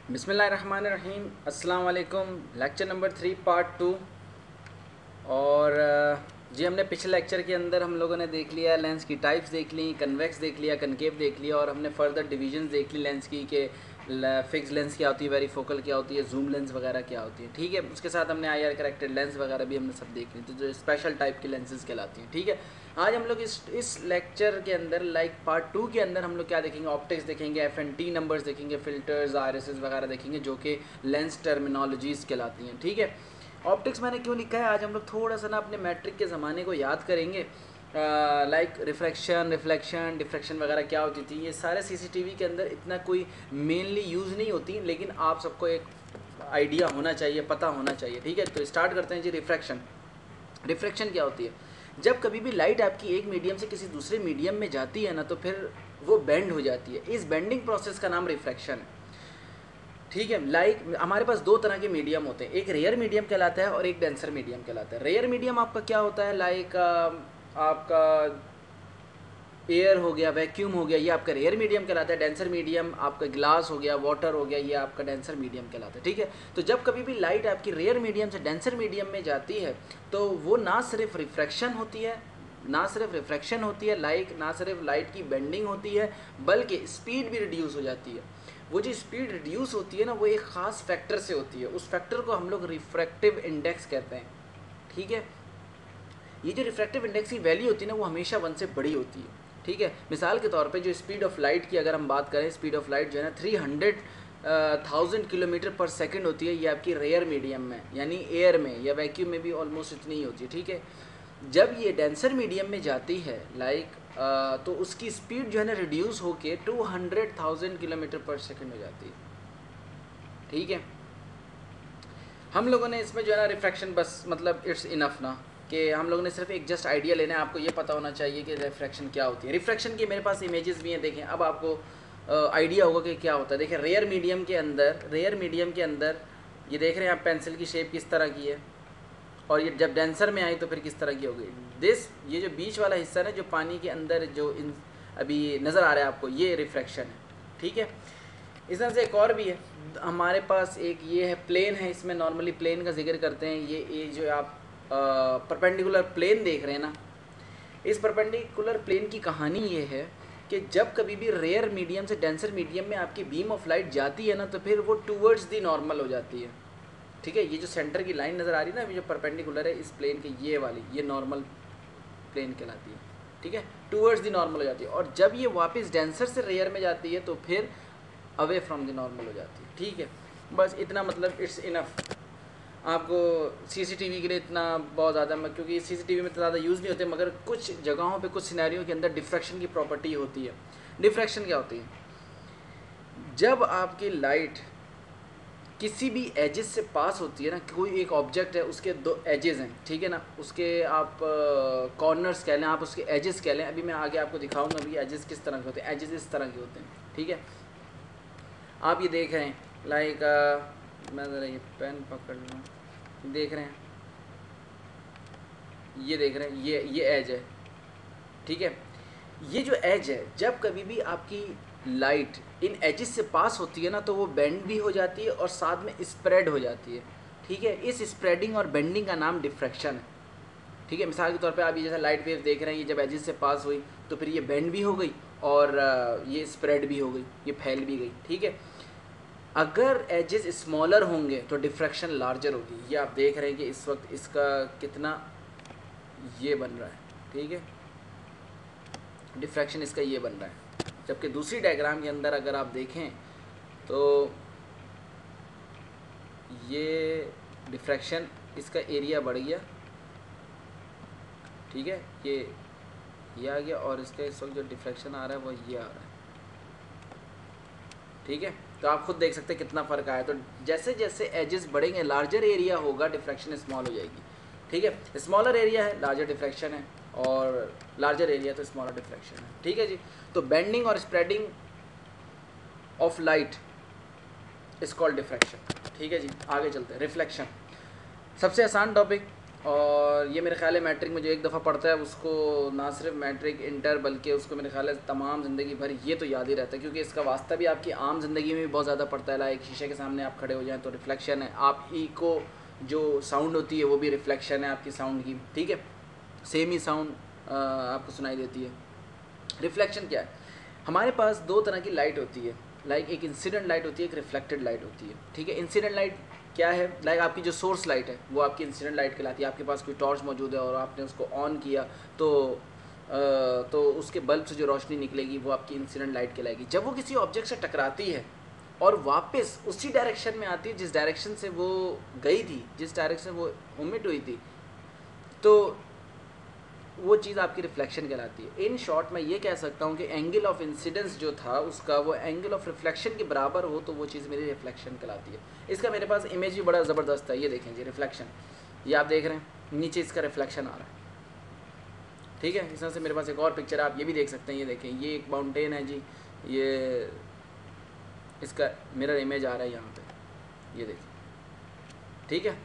बिस्मिल्लाहिर्रहमानिर्रहीम। अस्सलाम वालेकुम। Lecture number 3 part 2। और जी हमने पिछले लेक्चर के अंदर हम लोगों ने देख लिया लेंस की टाइप्स देख ली, कन्वेक्स देख लिया, कनकेव देख लिया, और हमने फर्दर डिवीजन देख ली लेंस की कि फिक्स लेंस क्या होती है, वेरी फोकल क्या होती है, जूम लेंस वगैरह क्या होती है। ठीक है, उसके साथ हमने IR करेक्टेड लेंस वगैरह भी हमने सब देख ली, तो जो स्पेशल टाइप की लेंसेज कहलाती हैं। ठीक है, आज हम लोग इस लेक्चर के अंदर पार्ट 2 के अंदर हम लोग क्या देखेंगे, ऑप्टिक्स देखेंगे, FNT नंबर्स देखेंगे, फिल्टर्स, आरएसएस वगैरह देखेंगे, जो कि लेंस टर्मिनोलॉजीज़ कहलाती हैं। ठीक है, ऑप्टिक्स मैंने क्यों लिखा है, आज हम लोग थोड़ा सा ना अपने मैट्रिक के ज़माने को याद करेंगे। रिफ्रैक्शन, रिफ्लेक्शन, डिफ्रैक्शन वगैरह क्या होती थी, ये सारे CCTV के अंदर इतना कोई मेनली यूज़ नहीं होती, लेकिन आप सबको एक आइडिया होना चाहिए, पता होना चाहिए। ठीक है, तो स्टार्ट करते हैं जी। रिफ्रैक्शन, रिफ्रैक्शन क्या होती है? जब कभी भी लाइट आपकी एक मीडियम से किसी दूसरे मीडियम में जाती है ना, तो फिर वो बेंड हो जाती है। इस बेंडिंग प्रोसेस का नाम रिफ्रैक्शन है। ठीक है, हमारे पास दो तरह के मीडियम होते हैं, एक रेयर मीडियम कहलाता है और एक डेंसर मीडियम कहलाता है। रेयर मीडियम आपका क्या होता है, आपका एयर हो गया, वैक्यूम हो गया, ये आपका रेयर मीडियम कहलाता है। डेंसर मीडियम आपका ग्लास हो गया, वाटर हो गया, ये आपका डेंसर मीडियम कहलाता है। ठीक है, तो जब कभी भी लाइट आपकी रेयर मीडियम से डेंसर मीडियम में जाती है, तो वो ना सिर्फ रिफ्रैक्शन होती है, ना सिर्फ लाइट की बेंडिंग होती है, बल्कि स्पीड भी रिड्यूस हो जाती है। वो जो स्पीड रिड्यूस होती है ना, वो एक ख़ास फैक्टर से होती है, उस फैक्टर को हम लोग रिफ्रैक्टिव इंडेक्स कहते हैं। ठीक है, ये जो रिफ्रैक्टिव इंडेक्स की वैल्यू होती है ना, वो हमेशा 1 से बड़ी होती है। ठीक है, मिसाल के तौर पे जो स्पीड ऑफ लाइट की अगर हम बात करें, स्पीड ऑफ लाइट जो है ना 300,000 किलोमीटर पर सेकंड होती है, ये आपकी रेयर मीडियम में, यानी एयर में या वैक्यूम में भी ऑलमोस्ट इतनी ही होती है। ठीक है, जब ये डेंसर मीडियम में जाती है तो उसकी स्पीड जो है ना रिड्यूस होके 200,000 किलोमीटर पर सेकंड हो जाती है। ठीक है, हम लोगों ने इसमें जो है ना रिफ्रैक्शन बस मतलब इट्स इनफ ना, कि हम लोगों ने सिर्फ एक जस्ट आइडिया लेना है, आपको ये पता होना चाहिए कि रिफ्रैक्शन क्या होती है। रिफ्रैक्शन की मेरे पास इमेजेस भी हैं, देखें अब आपको आइडिया होगा कि क्या होता है। देखें रेयर मीडियम के अंदर ये देख रहे हैं आप, पेंसिल की शेप किस तरह की है, और ये जब डेंसर में आई तो फिर किस तरह की होगी। ये जो बीच वाला हिस्सा है, जो पानी के अंदर जो अभी नज़र आ रहा है आपको, ये रिफ्रैक्शन है। ठीक है, इस तरह से एक और भी है हमारे पास, एक ये है प्लेन है, इसमें नॉर्मली प्लेन का जिक्र करते हैं। ये जो आप परपेंडिकुलर प्लेन देख रहे हैं ना, इस परपेंडिकुलर प्लेन की कहानी ये है कि जब कभी भी रेयर मीडियम से डेंसर मीडियम में आपकी बीम ऑफ लाइट जाती है ना, तो फिर वो टूवर्ड्स दी नॉर्मल हो जाती है। ठीक है, ये जो सेंटर की लाइन नज़र आ रही है ना, अभी जो परपेंडिकुलर है इस प्लेन के, ये वाली, ये नॉर्मल प्लेन कहलाती है। ठीक है, टूवर्ड्स दी नॉर्मल हो जाती है, और जब ये वापस डेंसर से रेयर में जाती है तो फिर अवे फ्रॉम द नॉर्मल हो जाती है। ठीक है, बस इतना, मतलब इट्स इनफ आपको CCTV के लिए इतना बहुत ज़्यादा, क्योंकि CCTV में तो ज़्यादा यूज़ नहीं होते, मगर कुछ जगहों पे कुछ सिनेरियो के अंदर डिफ्रैक्शन की प्रॉपर्टी होती है। डिफ्रैक्शन क्या होती है? जब आपकी लाइट किसी भी एजेस से पास होती है ना, कोई एक ऑब्जेक्ट है, उसके दो एजेस हैं, ठीक है ना, उसके आप कॉर्नर्स कह लें, आप उसके एजेस कह लें। अभी मैं आगे आपको दिखाऊंगा अभी एजेस किस तरह के होते हैं। एजेस इस तरह के होते हैं। ठीक है, आप ये देख रहे हैं, मैं ज़रा ये पेन पकड़ लूँ, देख रहे हैं, ये देख रहे हैं, ये एज है। ठीक है, ये जो एज है, जब कभी भी आपकी लाइट इन एजेस से पास होती है ना, तो वो बेंड भी हो जाती है और साथ में स्प्रेड हो जाती है। ठीक है, इस स्प्रेडिंग और बेंडिंग का नाम डिफ्रैक्शन है। ठीक है, मिसाल के तौर पे आप ये जैसा लाइट वेव देख रहे हैं, ये जब एजेस से पास हुई तो फिर ये बेंड भी हो गई और ये स्प्रेड भी हो गई, ये फैल भी गई। ठीक है, अगर एजेस स्मॉलर होंगे तो डिफ्रैक्शन लार्जर होगी। ये आप देख रहे हैं कि इस वक्त इसका कितना ये बन रहा है। ठीक है, डिफ्रैक्शन इसका ये बन रहा है, जबकि दूसरी डायग्राम के अंदर अगर आप देखें तो ये डिफ्रैक्शन, इसका एरिया बढ़ गया। ठीक है, ये आ गया, और इसका इस वक्त जो डिफ्रैक्शन आ रहा है वो ये आ रहा है। ठीक है, तो आप खुद देख सकते हैं कितना फ़र्क आया। तो जैसे जैसे एजेस बढ़ेंगे, लार्जर एरिया होगा, डिफ्रैक्शन स्मॉल हो जाएगी। ठीक है, स्मॉलर एरिया है, लार्जर डिफ्रैक्शन है, और लार्जर एरिया तो स्मॉलर डिफ्रैक्शन है। ठीक है जी, तो बेंडिंग और spreading of light is called diffraction. ठीक है जी, आगे चलते हैं। रिफ्लेक्शन, सबसे आसान टॉपिक। और ये मेरे ख्याल है मैट्रिक में जो एक दफ़ा पढ़ता है उसको ना सिर्फ मैट्रिक इंटर बल्कि उसको मेरे ख्याल है तमाम ज़िंदगी भर ये तो याद ही रहता है, क्योंकि इसका वास्ता भी आपकी आम ज़िंदगी में भी बहुत ज़्यादा पड़ता है। लाइक शीशे के सामने आप खड़े हो जाएं तो रिफ्लेक्शन है, आप इको जो साउंड होती है वो भी रिफ्लेक्शन है आपकी साउंड की, ठीक है, सेम ही साउंड आपको सुनाई देती है। रिफ्लेक्शन क्या है? हमारे पास दो तरह की लाइट होती है, लाइक एक इंसिडेंट लाइट होती है, एक रिफ्लेक्टेड लाइट होती है, ठीक है। इंसिडेंट लाइट क्या है? लाइक आपकी जो सोर्स लाइट है वो आपकी इंसिडेंट लाइट कहलाती है। आपके पास कोई टॉर्च मौजूद है और आपने उसको ऑन किया तो उसके बल्ब से जो रोशनी निकलेगी वो आपकी इंसिडेंट लाइट कहलाएगी। जब वो किसी ऑब्जेक्ट से टकराती है और वापस उसी डायरेक्शन में आती है जिस डायरेक्शन से वो गई थी, जिस डायरेक्शन वो ओमिट हुई थी, तो वो चीज़ आपकी रिफ्लेक्शन कहलाती है। इन शॉर्ट मैं ये कह सकता हूँ कि एंगल ऑफ इंसिडेंस जो था उसका वो एंगल ऑफ रिफ्लेक्शन के बराबर हो तो वो चीज़ मेरी रिफ्लेक्शन कहलाती है। इसका मेरे पास इमेज भी बड़ा ज़बरदस्त है, ये देखें जी रिफ्लेक्शन, ये आप देख रहे हैं नीचे इसका रिफ्लेक्शन आ रहा है, ठीक है। इस तरह से मेरे पास एक और पिक्चर आप ये भी देख सकते हैं, ये देखें ये एक माउंटेन है जी, ये इसका मिरर इमेज आ रहा है यहाँ पे, ये देखें, ठीक है।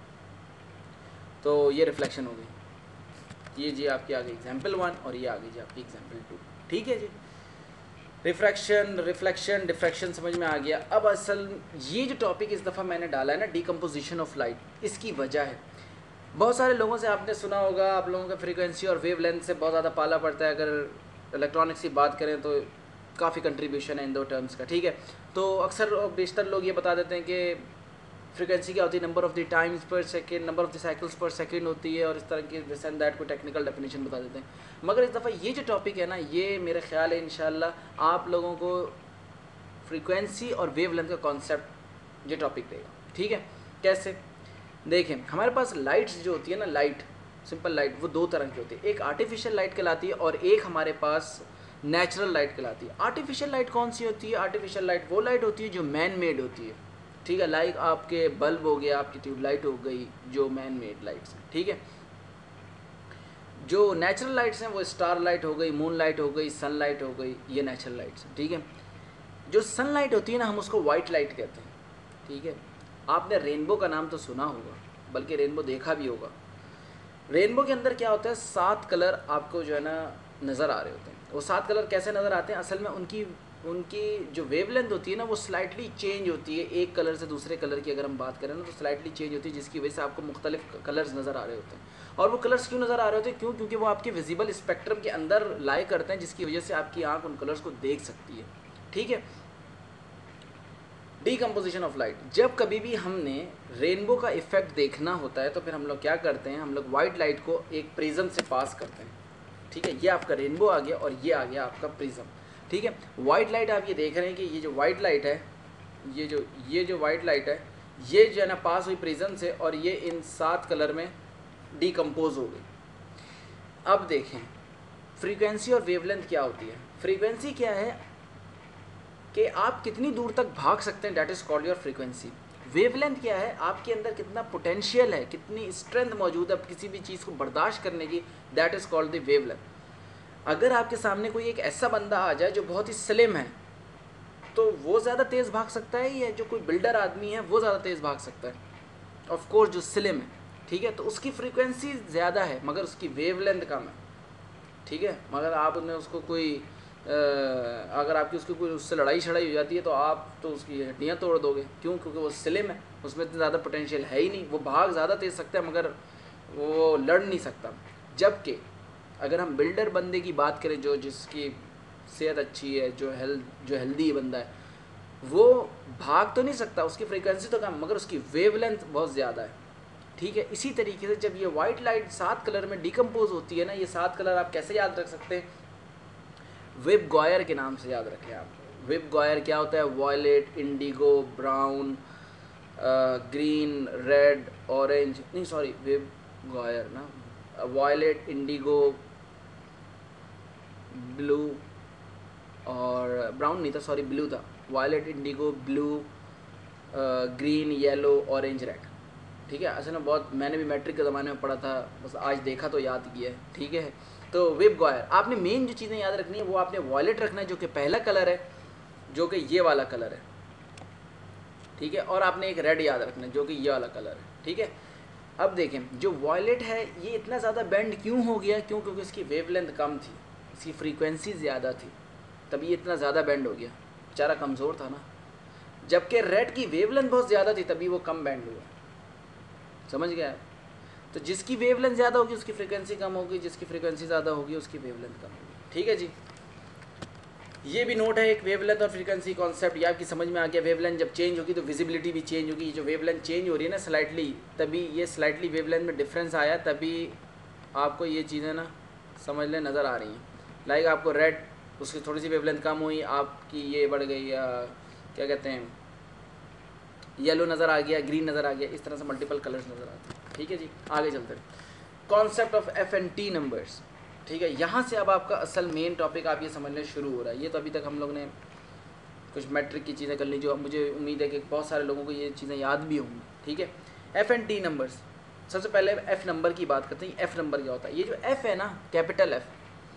तो ये रिफ्लेक्शन हो गई, ये जी आपकी आ गई एग्जाम्पल 1 और ये आ गई जी आपकी एग्जाम्पल 2, ठीक है जी। रिफ्रैक्शन, रिफ्लेक्शन, डिफ्रैक्शन समझ में आ गया। अब असल ये जो टॉपिक इस दफ़ा मैंने डाला है ना, डीकम्पोजिशन ऑफ लाइट, इसकी वजह है बहुत सारे लोगों से आपने सुना होगा, आप लोगों का फ्रीक्वेंसी और वेव लेंथ से बहुत ज़्यादा पाला पड़ता है। अगर इलेक्ट्रॉनिक्स की बात करें तो काफ़ी कंट्रीब्यूशन है इन दो टर्म्स का, ठीक है। तो अक्सर बेशतर लोग ये बता देते हैं कि फ्रीक्वेंसी क्या होती है, number of the times per second, number of the cycles per second होती है, और इस तरह की दिस एंड दैट को टेक्निकल डेफिनेशन बता देते हैं। मगर इस दफ़ा ये जो टॉपिक है ना, ये मेरे ख्याल है इंशाल्लाह आप लोगों को फ्रीक्वेंसी और वेव लेंथ का कॉन्सेप्ट ये टॉपिक देगा, ठीक है। कैसे? देखें, हमारे पास लाइट्स जो होती है ना, लाइट, सिंपल लाइट, वो दो तरह की होती है। एक आर्टिफिशियल लाइट कहलाती है और एक हमारे पास नेचुरल लाइट कहलाती है। आर्टिफिशियल लाइट कौन सी होती है? आर्टिफिशियल लाइट वो लाइट होती है जो मैन मेड होती है, ठीक है। लाइक आपके बल्ब हो गया, आपकी ट्यूबलाइट हो गई, जो मैन मेड लाइट्स हैं, ठीक है। जो नेचुरल लाइट्स हैं वो स्टार लाइट हो गई, मून लाइट हो गई, सन लाइट हो गई, ये नेचुरल लाइट्स हैं, ठीक है। जो सन लाइट होती है ना, हम उसको वाइट लाइट कहते हैं, ठीक है। आपने रेनबो का नाम तो सुना होगा, बल्कि रेनबो देखा भी होगा। रेनबो के अंदर क्या होता है, 7 कलर आपको जो है ना नज़र आ रहे होते हैं। वो 7 कलर कैसे नज़र आते हैं? असल में उनकी जो वेवलेंथ होती है ना, वो स्लाइटली चेंज होती है। एक कलर से दूसरे कलर की अगर हम बात करें ना, तो स्लाइटली चेंज होती है, जिसकी वजह से आपको मुख्तलिफ कलर्स नज़र आ रहे होते हैं। और वो कलर्स क्यों नज़र आ रहे होते हैं? क्यों? क्योंकि वो आपके विजिबल स्पेक्ट्रम के अंदर लाई करते हैं, जिसकी वजह से आपकी आँख उन कलर्स को देख सकती है, ठीक है। डीकम्पोजिशन ऑफ लाइट, जब कभी भी हमने रेनबो का इफ़ेक्ट देखना होता है तो फिर हम लोग क्या करते हैं, हम लोग वाइट लाइट को एक प्रिज्म से पास करते हैं, ठीक है। ये आपका रेनबो आ गया और ये आ गया आपका प्रिज्म, ठीक है। वाइट लाइट आप ये देख रहे हैं कि ये जो वाइट लाइट है, ये जो वाइट लाइट है, ये जो है ना पास हुई प्रिज्म से और ये इन 7 कलर में डीकम्पोज हो गई। अब देखें फ्रीक्वेंसी और वेवलेंथ क्या होती है। फ्रीक्वेंसी क्या है कि आप कितनी दूर तक भाग सकते हैं, that is called your frequency. Wavelength क्या है, आपके अंदर कितना पोटेंशियल है, कितनी स्ट्रेंथ मौजूद है किसी भी चीज़ को बर्दाश्त करने की, that is called the wavelength. अगर आपके सामने कोई एक ऐसा बंदा आ जाए जो बहुत ही स्लिम है, तो वो ज़्यादा तेज़ भाग सकता है, या जो कोई बिल्डर आदमी है वो ज़्यादा तेज़ भाग सकता है? ऑफ कोर्स जो स्लिम है, ठीक है। तो उसकी फ्रीक्वेंसी ज़्यादा है मगर उसकी वेवलेंथ कम है, ठीक है। मगर आपने उसको कोई अगर आपकी उसकी कोई उससे लड़ाई शड़ाई हो जाती है तो आप तो उसकी हड्डियाँ तोड़ दोगे। क्यों? क्योंकि वो स्लिम है, उसमें इतना ज़्यादा पोटेंशियल है ही नहीं। वो भाग ज़्यादा तेज़ सकता है मगर वो लड़ नहीं सकता। जबकि अगर हम बिल्डर बंदे की बात करें, जो जिसकी सेहत अच्छी है, जो हेल्दी बंदा है, वो भाग तो नहीं सकता, उसकी फ्रीक्वेंसी तो कम मगर उसकी वेवलेंथ बहुत ज़्यादा है, ठीक है। इसी तरीके से जब ये वाइट लाइट 7 कलर में डिकम्पोज होती है ना, ये 7 कलर आप कैसे याद रख सकते हैं? वेब गॉयर के नाम से याद रखें आप। वेब गॉयर क्या होता है? Violet, indigo, brown, green, red, orange, नहीं सॉरी, वेब गॉयर ना, वॉयलेट, इंडिगो, ब्लू और ब्राउन नहीं था, सॉरी ब्लू था। Violet, indigo, blue, green, yellow, orange, red, ठीक है। असल में बहुत मैंने भी मैट्रिक के ज़माने में पढ़ा था, बस आज देखा तो याद किया है, ठीक है। तो वेब गॉयर आपने मेन जो चीज़ें याद रखनी है वो आपने वॉयलेट रखना है, जो कि पहला कलर है, जो कि ये वाला कलर है, ठीक है। और आपने एक रेड याद रखना है, जो कि ये वाला कलर है, ठीक है। अब देखें जो वॉयलेट है ये इतना ज़्यादा बेंड क्यों हो गया, क्योंकि इसकी वेवलेंथ कम थी, इसकी फ्रीक्वेंसी ज़्यादा थी, तभी ये इतना ज़्यादा बेंड हो गया, बेचारा कमज़ोर था ना। जबकि रेड की वेवलेंथ बहुत ज़्यादा थी तभी वो कम बेंड हुआ, समझ गया। तो जिसकी वेवलेंथ ज़्यादा होगी उसकी फ्रीक्वेंसी कम होगी, जिसकी फ्रीक्वेंसी ज़्यादा होगी उसकी वेवलेंथ कम होगी। ठीक है जी, ये भी नोट है एक, वेवलेंथ और फ्रीक्वेंसी कॉन्सेप्ट ये आपकी समझ में आ गया। वेवलेंथ जब चेंज होगी तो विजिबिलिटी भी चेंज होगी। जो वेवलेंथ चेंज हो रही है ना स्लाइटली, तभी ये स्लाइटली वेवलेंथ में डिफरेंस आया, तभी आपको ये चीज़ें ना समझ लें नज़र आ रही हैं। लाइक आपको रेड उसकी थोड़ी सी वेवलेंथ कम हुई, आपकी ये बढ़ गई, या क्या कहते हैं येलो नज़र आ गया, ग्रीन नज़र आ गया, इस तरह से मल्टीपल कलर्स नज़र आते हैं। ठीक है जी, आगे चलते हैं। Concept of F and T numbers. ठीक है, यहाँ से अब आपका असल मेन टॉपिक आप ये समझने शुरू हो रहा है। ये तो अभी तक हम लोग ने कुछ मैट्रिक की चीज़ें कर ली, जो मुझे उम्मीद है कि बहुत सारे लोगों को ये चीज़ें याद भी होंगी। ठीक है, एफ़ एंड टी नंबर्स। सबसे पहले एफ़ नंबर की बात करते हैं। एफ़ नंबर क्या होता है? ये जो एफ़ है ना, कैपिटल एफ़,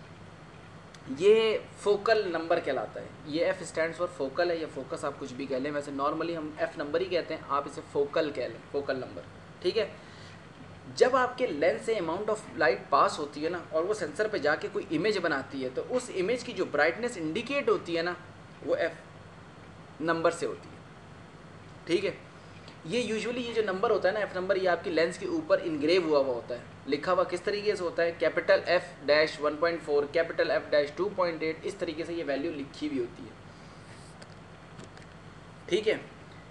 ये फोकल नंबर कहलाता है। ये एफ़ स्टैंड्स फॉर फोकल है, या फोकस आप कुछ भी कह लें, वैसे नॉर्मली हम एफ़ नंबर ही कहते हैं, आप इसे फोकल कह लें, फोकल नंबर। ठीक है, जब आपके लेंस से अमाउंट ऑफ लाइट पास होती है ना, और वो सेंसर पे जाके कोई इमेज बनाती है, तो उस इमेज की जो ब्राइटनेस इंडिकेट होती है ना, वो एफ नंबर से होती है। ठीक है, ये यूजुअली ये जो नंबर होता है ना, एफ नंबर, ये आपकी लेंस के ऊपर इनग्रेव हुआ होता है, लिखा हुआ किस तरीके से होता है, capital F dash 1.4, capital F dash 2.8, इस तरीके से ये वैल्यू लिखी हुई होती है। ठीक है,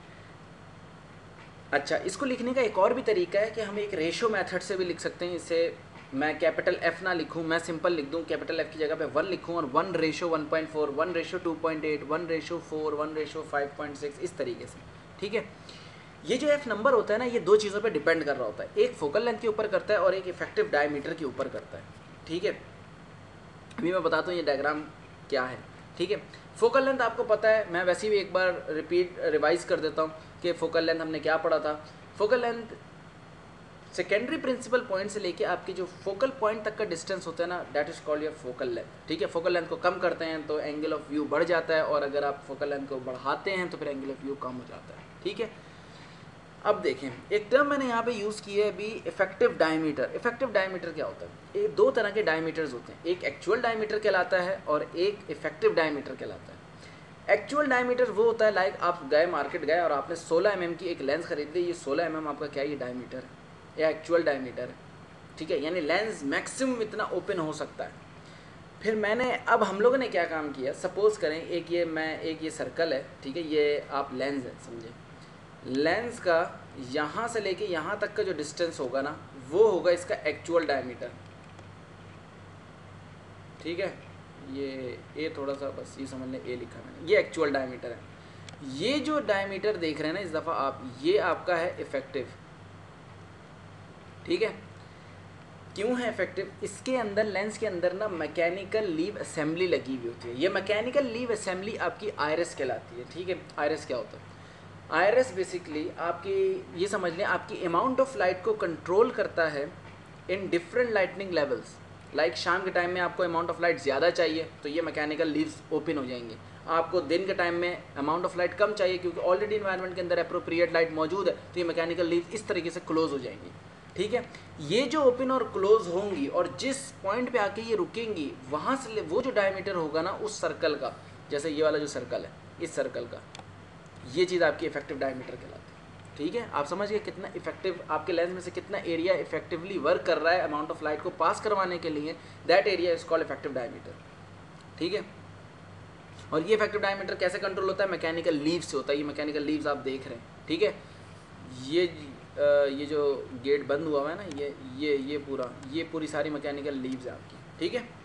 अच्छा, इसको लिखने का एक और भी तरीका है कि हम एक रेशो मेथड से भी लिख सकते हैं। इसे मैं कैपिटल एफ ना लिखूं, मैं सिंपल लिख दूं, कैपिटल एफ की जगह पे 1 लिखूं, और 1:1.4, 1:2.8, 1:4, 1:5.6, इस तरीके से। ठीक है, ये जो एफ नंबर होता है ना, ये दो चीज़ों पे डिपेंड कर रहा होता है, एक फोकल लेंथ के ऊपर करता है और एक इफेक्टिव डायमीटर के ऊपर करता है। ठीक है, अभी मैं बताता हूँ ये डायग्राम क्या है। ठीक है, फोकल लेंथ आपको पता है, मैं वैसे भी एक बार रिवाइज कर देता हूँ कि फोकल लेंथ हमने क्या पढ़ा था। Focal length secondary principal point से लेके आपके जो फोकल पॉइंट तक का डिस्टेंस होता है ना, that is called your focal length. ठीक है, फोकल लेंथ को कम करते हैं तो एंगल ऑफ व्यू बढ़ जाता है, और अगर आप फोकल लेंथ को बढ़ाते हैं तो फिर एंगल ऑफ व्यू कम हो जाता है। ठीक है, अब देखें, एक टर्म मैंने यहाँ पे यूज़ की है अभी, इफेक्टिव डायमीटर। इफेक्टिव डायमीटर क्या होता है? ये दो तरह के डायमीटर्स होते हैं, एक एक्चुअल डायमीटर कहलाता है और एक इफेक्टिव डायमीटर कहलाता है। एक्चुअल डायमीटर वो होता है, लाइक आप गए मार्केट गए और आपने 16 mm की एक लेंस खरीद ली, ये 16 mm आपका क्या, ये डायमीटर है, या एक्चुअल डायमीटर है। ठीक है, यानी लेंस मैक्सिमम इतना ओपन हो सकता है। फिर मैंने, अब हम लोगों ने क्या काम किया, सपोज़ करें एक ये सर्कल है, ठीक है, ये आप लेंस है समझे, लेंस का यहाँ से लेके यहाँ तक का जो डिस्टेंस होगा ना, वो होगा इसका एक्चुअल डायमीटर। ठीक है, ये थोड़ा सा बस ये समझ लें, ए लिखा मैंने, ये एक्चुअल डायमीटर है। ये जो डायमीटर देख रहे हैं ना इस दफ़ा आप, ये आपका है इफेक्टिव। ठीक है, क्यों है इफेक्टिव? इसके अंदर, लेंस के अंदर ना मैकेनिकल लीव असेंबली लगी हुई होती है। ये मैकेनिकल लीव असेंबली आपकी आयरिस कहलाती है। ठीक है, आयरिस क्या होता है? आयरिस बेसिकली आपकी, ये समझ लें, आपकी अमाउंट ऑफ लाइट को कंट्रोल करता है in different lightning levels. Like शाम के टाइम में आपको अमाउंट ऑफ लाइट ज़्यादा चाहिए तो ये मैकेनिकल लीव्स ओपन हो जाएंगे। आपको दिन के टाइम में अमाउंट ऑफ लाइट कम चाहिए क्योंकि ऑलरेडी इन्वायरमेंट के अंदर अप्रोप्रिएट लाइट मौजूद है, तो ये मैकेनिकल लीव्स इस तरीके से क्लोज हो जाएंगी। ठीक है, ये जो ओपन और क्लोज होंगी और जिस पॉइंट पे आके ये रुकेंगी, वहाँ से वो जो डायमीटर होगा ना उस सर्कल का, जैसे ये वाला जो सर्कल है, इस सर्कल का, ये चीज़ आपकी इफेक्टिव डायमीटर कहलाती है। ठीक है, आप समझ गए कितना इफेक्टिव आपके लेंस में से कितना एरिया इफेक्टिवली वर्क कर रहा है अमाउंट ऑफ लाइट को पास करवाने के लिए, that area is called effective diameter. ठीक है, और ये इफेक्टिव डायमीटर कैसे कंट्रोल होता है? मैकेनिकल लीव्स से होता है। ये मैकेनिकल लीव्स आप देख रहे हैं। ठीक है, ये जो गेट बंद हुआ है ना, ये पूरी सारी मैकेनिकल लीव्स है आपकी। ठीक है,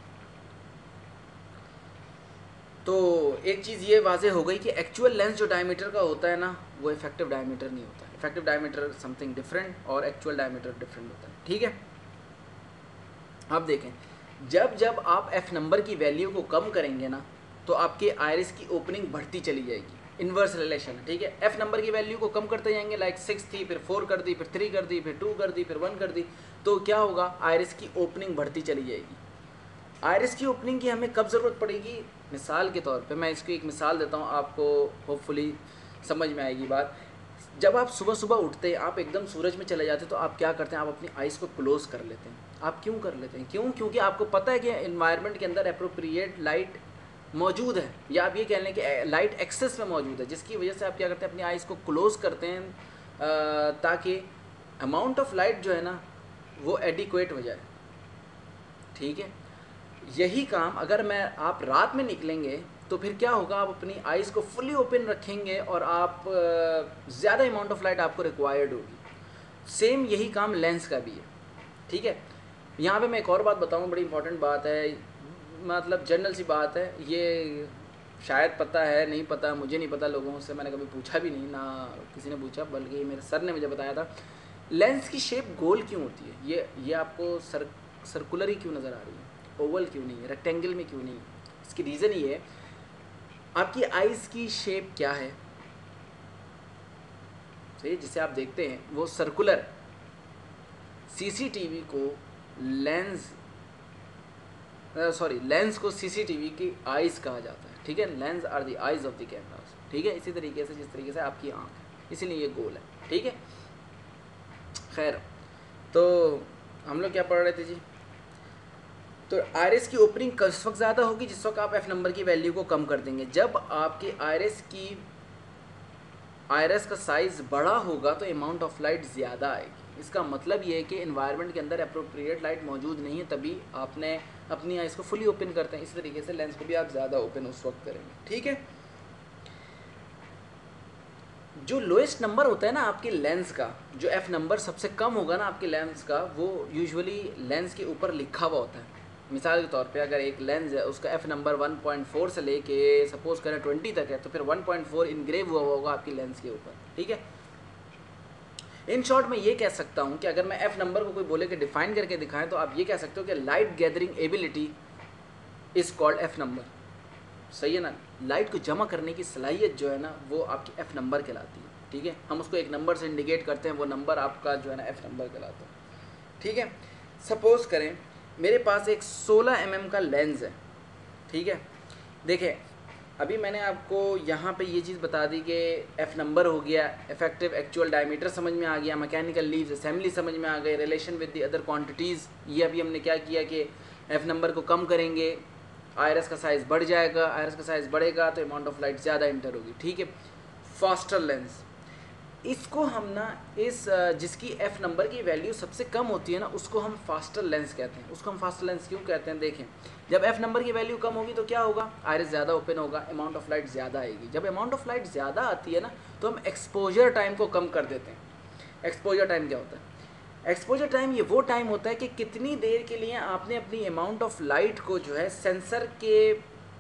तो एक चीज़ ये वाज़े हो गई कि एक्चुअल लेंस जो डायमीटर का होता है ना, वो इफेक्टिव डायमीटर नहीं होता है। इफेक्टिव डायमीटर समथिंग डिफरेंट और एक्चुअल डायमीटर डिफरेंट होता है। ठीक है, अब देखें, जब जब आप एफ नंबर की वैल्यू को कम करेंगे ना, तो आपके आयरिस की ओपनिंग बढ़ती चली जाएगी। इन्वर्स रिलेशन है। ठीक है, एफ नंबर की वैल्यू को कम करते जाएंगे, लाइक 6 थी, फिर 4 कर दी, फिर 3 कर दी, फिर 2 कर दी, फिर 1 कर दी, तो क्या होगा? आयरिस की ओपनिंग बढ़ती चली जाएगी। आयरिस की ओपनिंग की हमें कब ज़रूरत पड़ेगी? मिसाल के तौर पे मैं इसको एक मिसाल देता हूँ, आपको होपफुली समझ में आएगी बात। जब आप सुबह सुबह उठते हैं, आप एकदम सूरज में चले जाते हैं, तो आप क्या करते हैं, आप अपनी आइज़ को क्लोज कर लेते हैं। आप क्यों कर लेते हैं? क्यों? क्योंकि आपको पता है कि इन्वायरमेंट के अंदर अप्रोप्रिएट लाइट मौजूद है, या आप ये कह लें कि लाइट एक्सेस में मौजूद है, जिसकी वजह से आप क्या करते हैं, अपनी आइज़ को क्लोज करते हैं ताकि अमाउंट ऑफ लाइट जो है ना वो एडिक्वेट हो जाए। ठीक है, यही काम अगर आप रात में निकलेंगे तो फिर क्या होगा, आप अपनी आइज़ को फुली ओपन रखेंगे और आप ज़्यादा अमाउंट ऑफ लाइट आपको रिक्वायर्ड होगी। सेम यही काम लेंस का भी है। ठीक है, यहाँ पे मैं एक और बात बताऊँ, बड़ी इंपॉर्टेंट बात है, मतलब जनरल सी बात है, ये शायद पता है, नहीं पता, मुझे नहीं पता, लोगों से मैंने कभी पूछा भी नहीं, ना किसी ने पूछा, बल्कि मेरे सर ने मुझे बताया था। लेंस की शेप गोल क्यों होती है? ये आपको सर्कुलर ही क्यों नज़र आ रही है, ओवल क्यों नहीं है, रेक्टेंगल में क्यों नहीं है? इसकी रीज़न ये है, आपकी आइज़ की शेप क्या है, सही, जिसे आप देखते हैं वो सर्कुलर। सीसीटीवी को लेंस लेंस को सीसीटीवी की आइज़ कहा जाता है। ठीक है, lens are the eyes of the cameras. ठीक है, इसी तरीके से जिस तरीके से आपकी आँख है, इसीलिए ये गोल है। ठीक है, खैर, तो हम लोग क्या पढ़ रहे थे जी? तो आयरिस की ओपनिंग किस वक्त ज़्यादा होगी? जिस वक्त आप एफ नंबर की वैल्यू को कम कर देंगे। जब आपके आयरिस का साइज़ बड़ा होगा तो अमाउंट ऑफ लाइट ज़्यादा आएगी। इसका मतलब ये है कि इन्वायरमेंट के अंदर अप्रोप्रिएट लाइट मौजूद नहीं है, तभी आपने अपनी आइज़ को फुली ओपन करते हैं। इस तरीके से लेंस को भी आप ज़्यादा ओपन उस वक्त करेंगे। ठीक है, जो लोएस्ट नंबर होता है ना आपके लेंस का, जो एफ नंबर सबसे कम होगा ना आपके लेंस का, वो यूजुअली लेंस के ऊपर लिखा हुआ होता है। मिसाल के तौर पे अगर एक लेंस है, उसका एफ नंबर 1.4 से लेके सपोज करें 20 तक है, तो फिर 1.4 इनग्रेव हुआ होगा आपकी लेंस के ऊपर। ठीक है, इन शॉर्ट मैं ये कह सकता हूँ कि अगर मैं एफ नंबर को कोई बोले कि डिफाइन करके दिखाएं, तो आप ये कह सकते हो कि light gathering ability is called F number. सही है ना, लाइट को जमा करने की सलाहियत जो है ना वो आपकी एफ नंबर कहलाती है। ठीक है, हम उसको एक नंबर से इंडिकेट करते हैं, वो नंबर आपका जो है ना एफ नंबर कहलाता है। ठीक है, सपोज करें मेरे पास एक 16 mm का लेंस है। ठीक है, देखें अभी मैंने आपको यहाँ पे ये चीज़ बता दी कि एफ नंबर हो गया, इफेक्टिव एक्चुअल डायमीटर समझ में आ गया, मैकेनिकल लीव्स असेंबली समझ में आ गए, relation with the other quantities. ये अभी हमने क्या किया कि एफ नंबर को कम करेंगे, आयरस का साइज़ बढ़ जाएगा, आयरस का साइज़ बढ़ेगा तो अमाउंट ऑफ लाइट ज़्यादा इंटर होगी। ठीक है, फास्टर लेंस, इसको हम ना जिसकी एफ नंबर की वैल्यू सबसे कम होती है ना, उसको हम फास्टर लेंस कहते हैं। उसको हम फास्टर लेंस क्यों कहते हैं? देखें, जब एफ नंबर की वैल्यू कम होगी तो क्या होगा, आयरिस ज़्यादा ओपन होगा, अमाउंट ऑफ लाइट ज़्यादा आएगी। जब अमाउंट ऑफ लाइट ज़्यादा आती है ना, तो हम एक्सपोजर टाइम को कम कर देते हैं। एक्सपोजर टाइम क्या होता है? एक्सपोजर टाइम ये वो टाइम होता है कि कितनी देर के लिए आपने अपनी अमाउंट ऑफ लाइट को जो है सेंसर के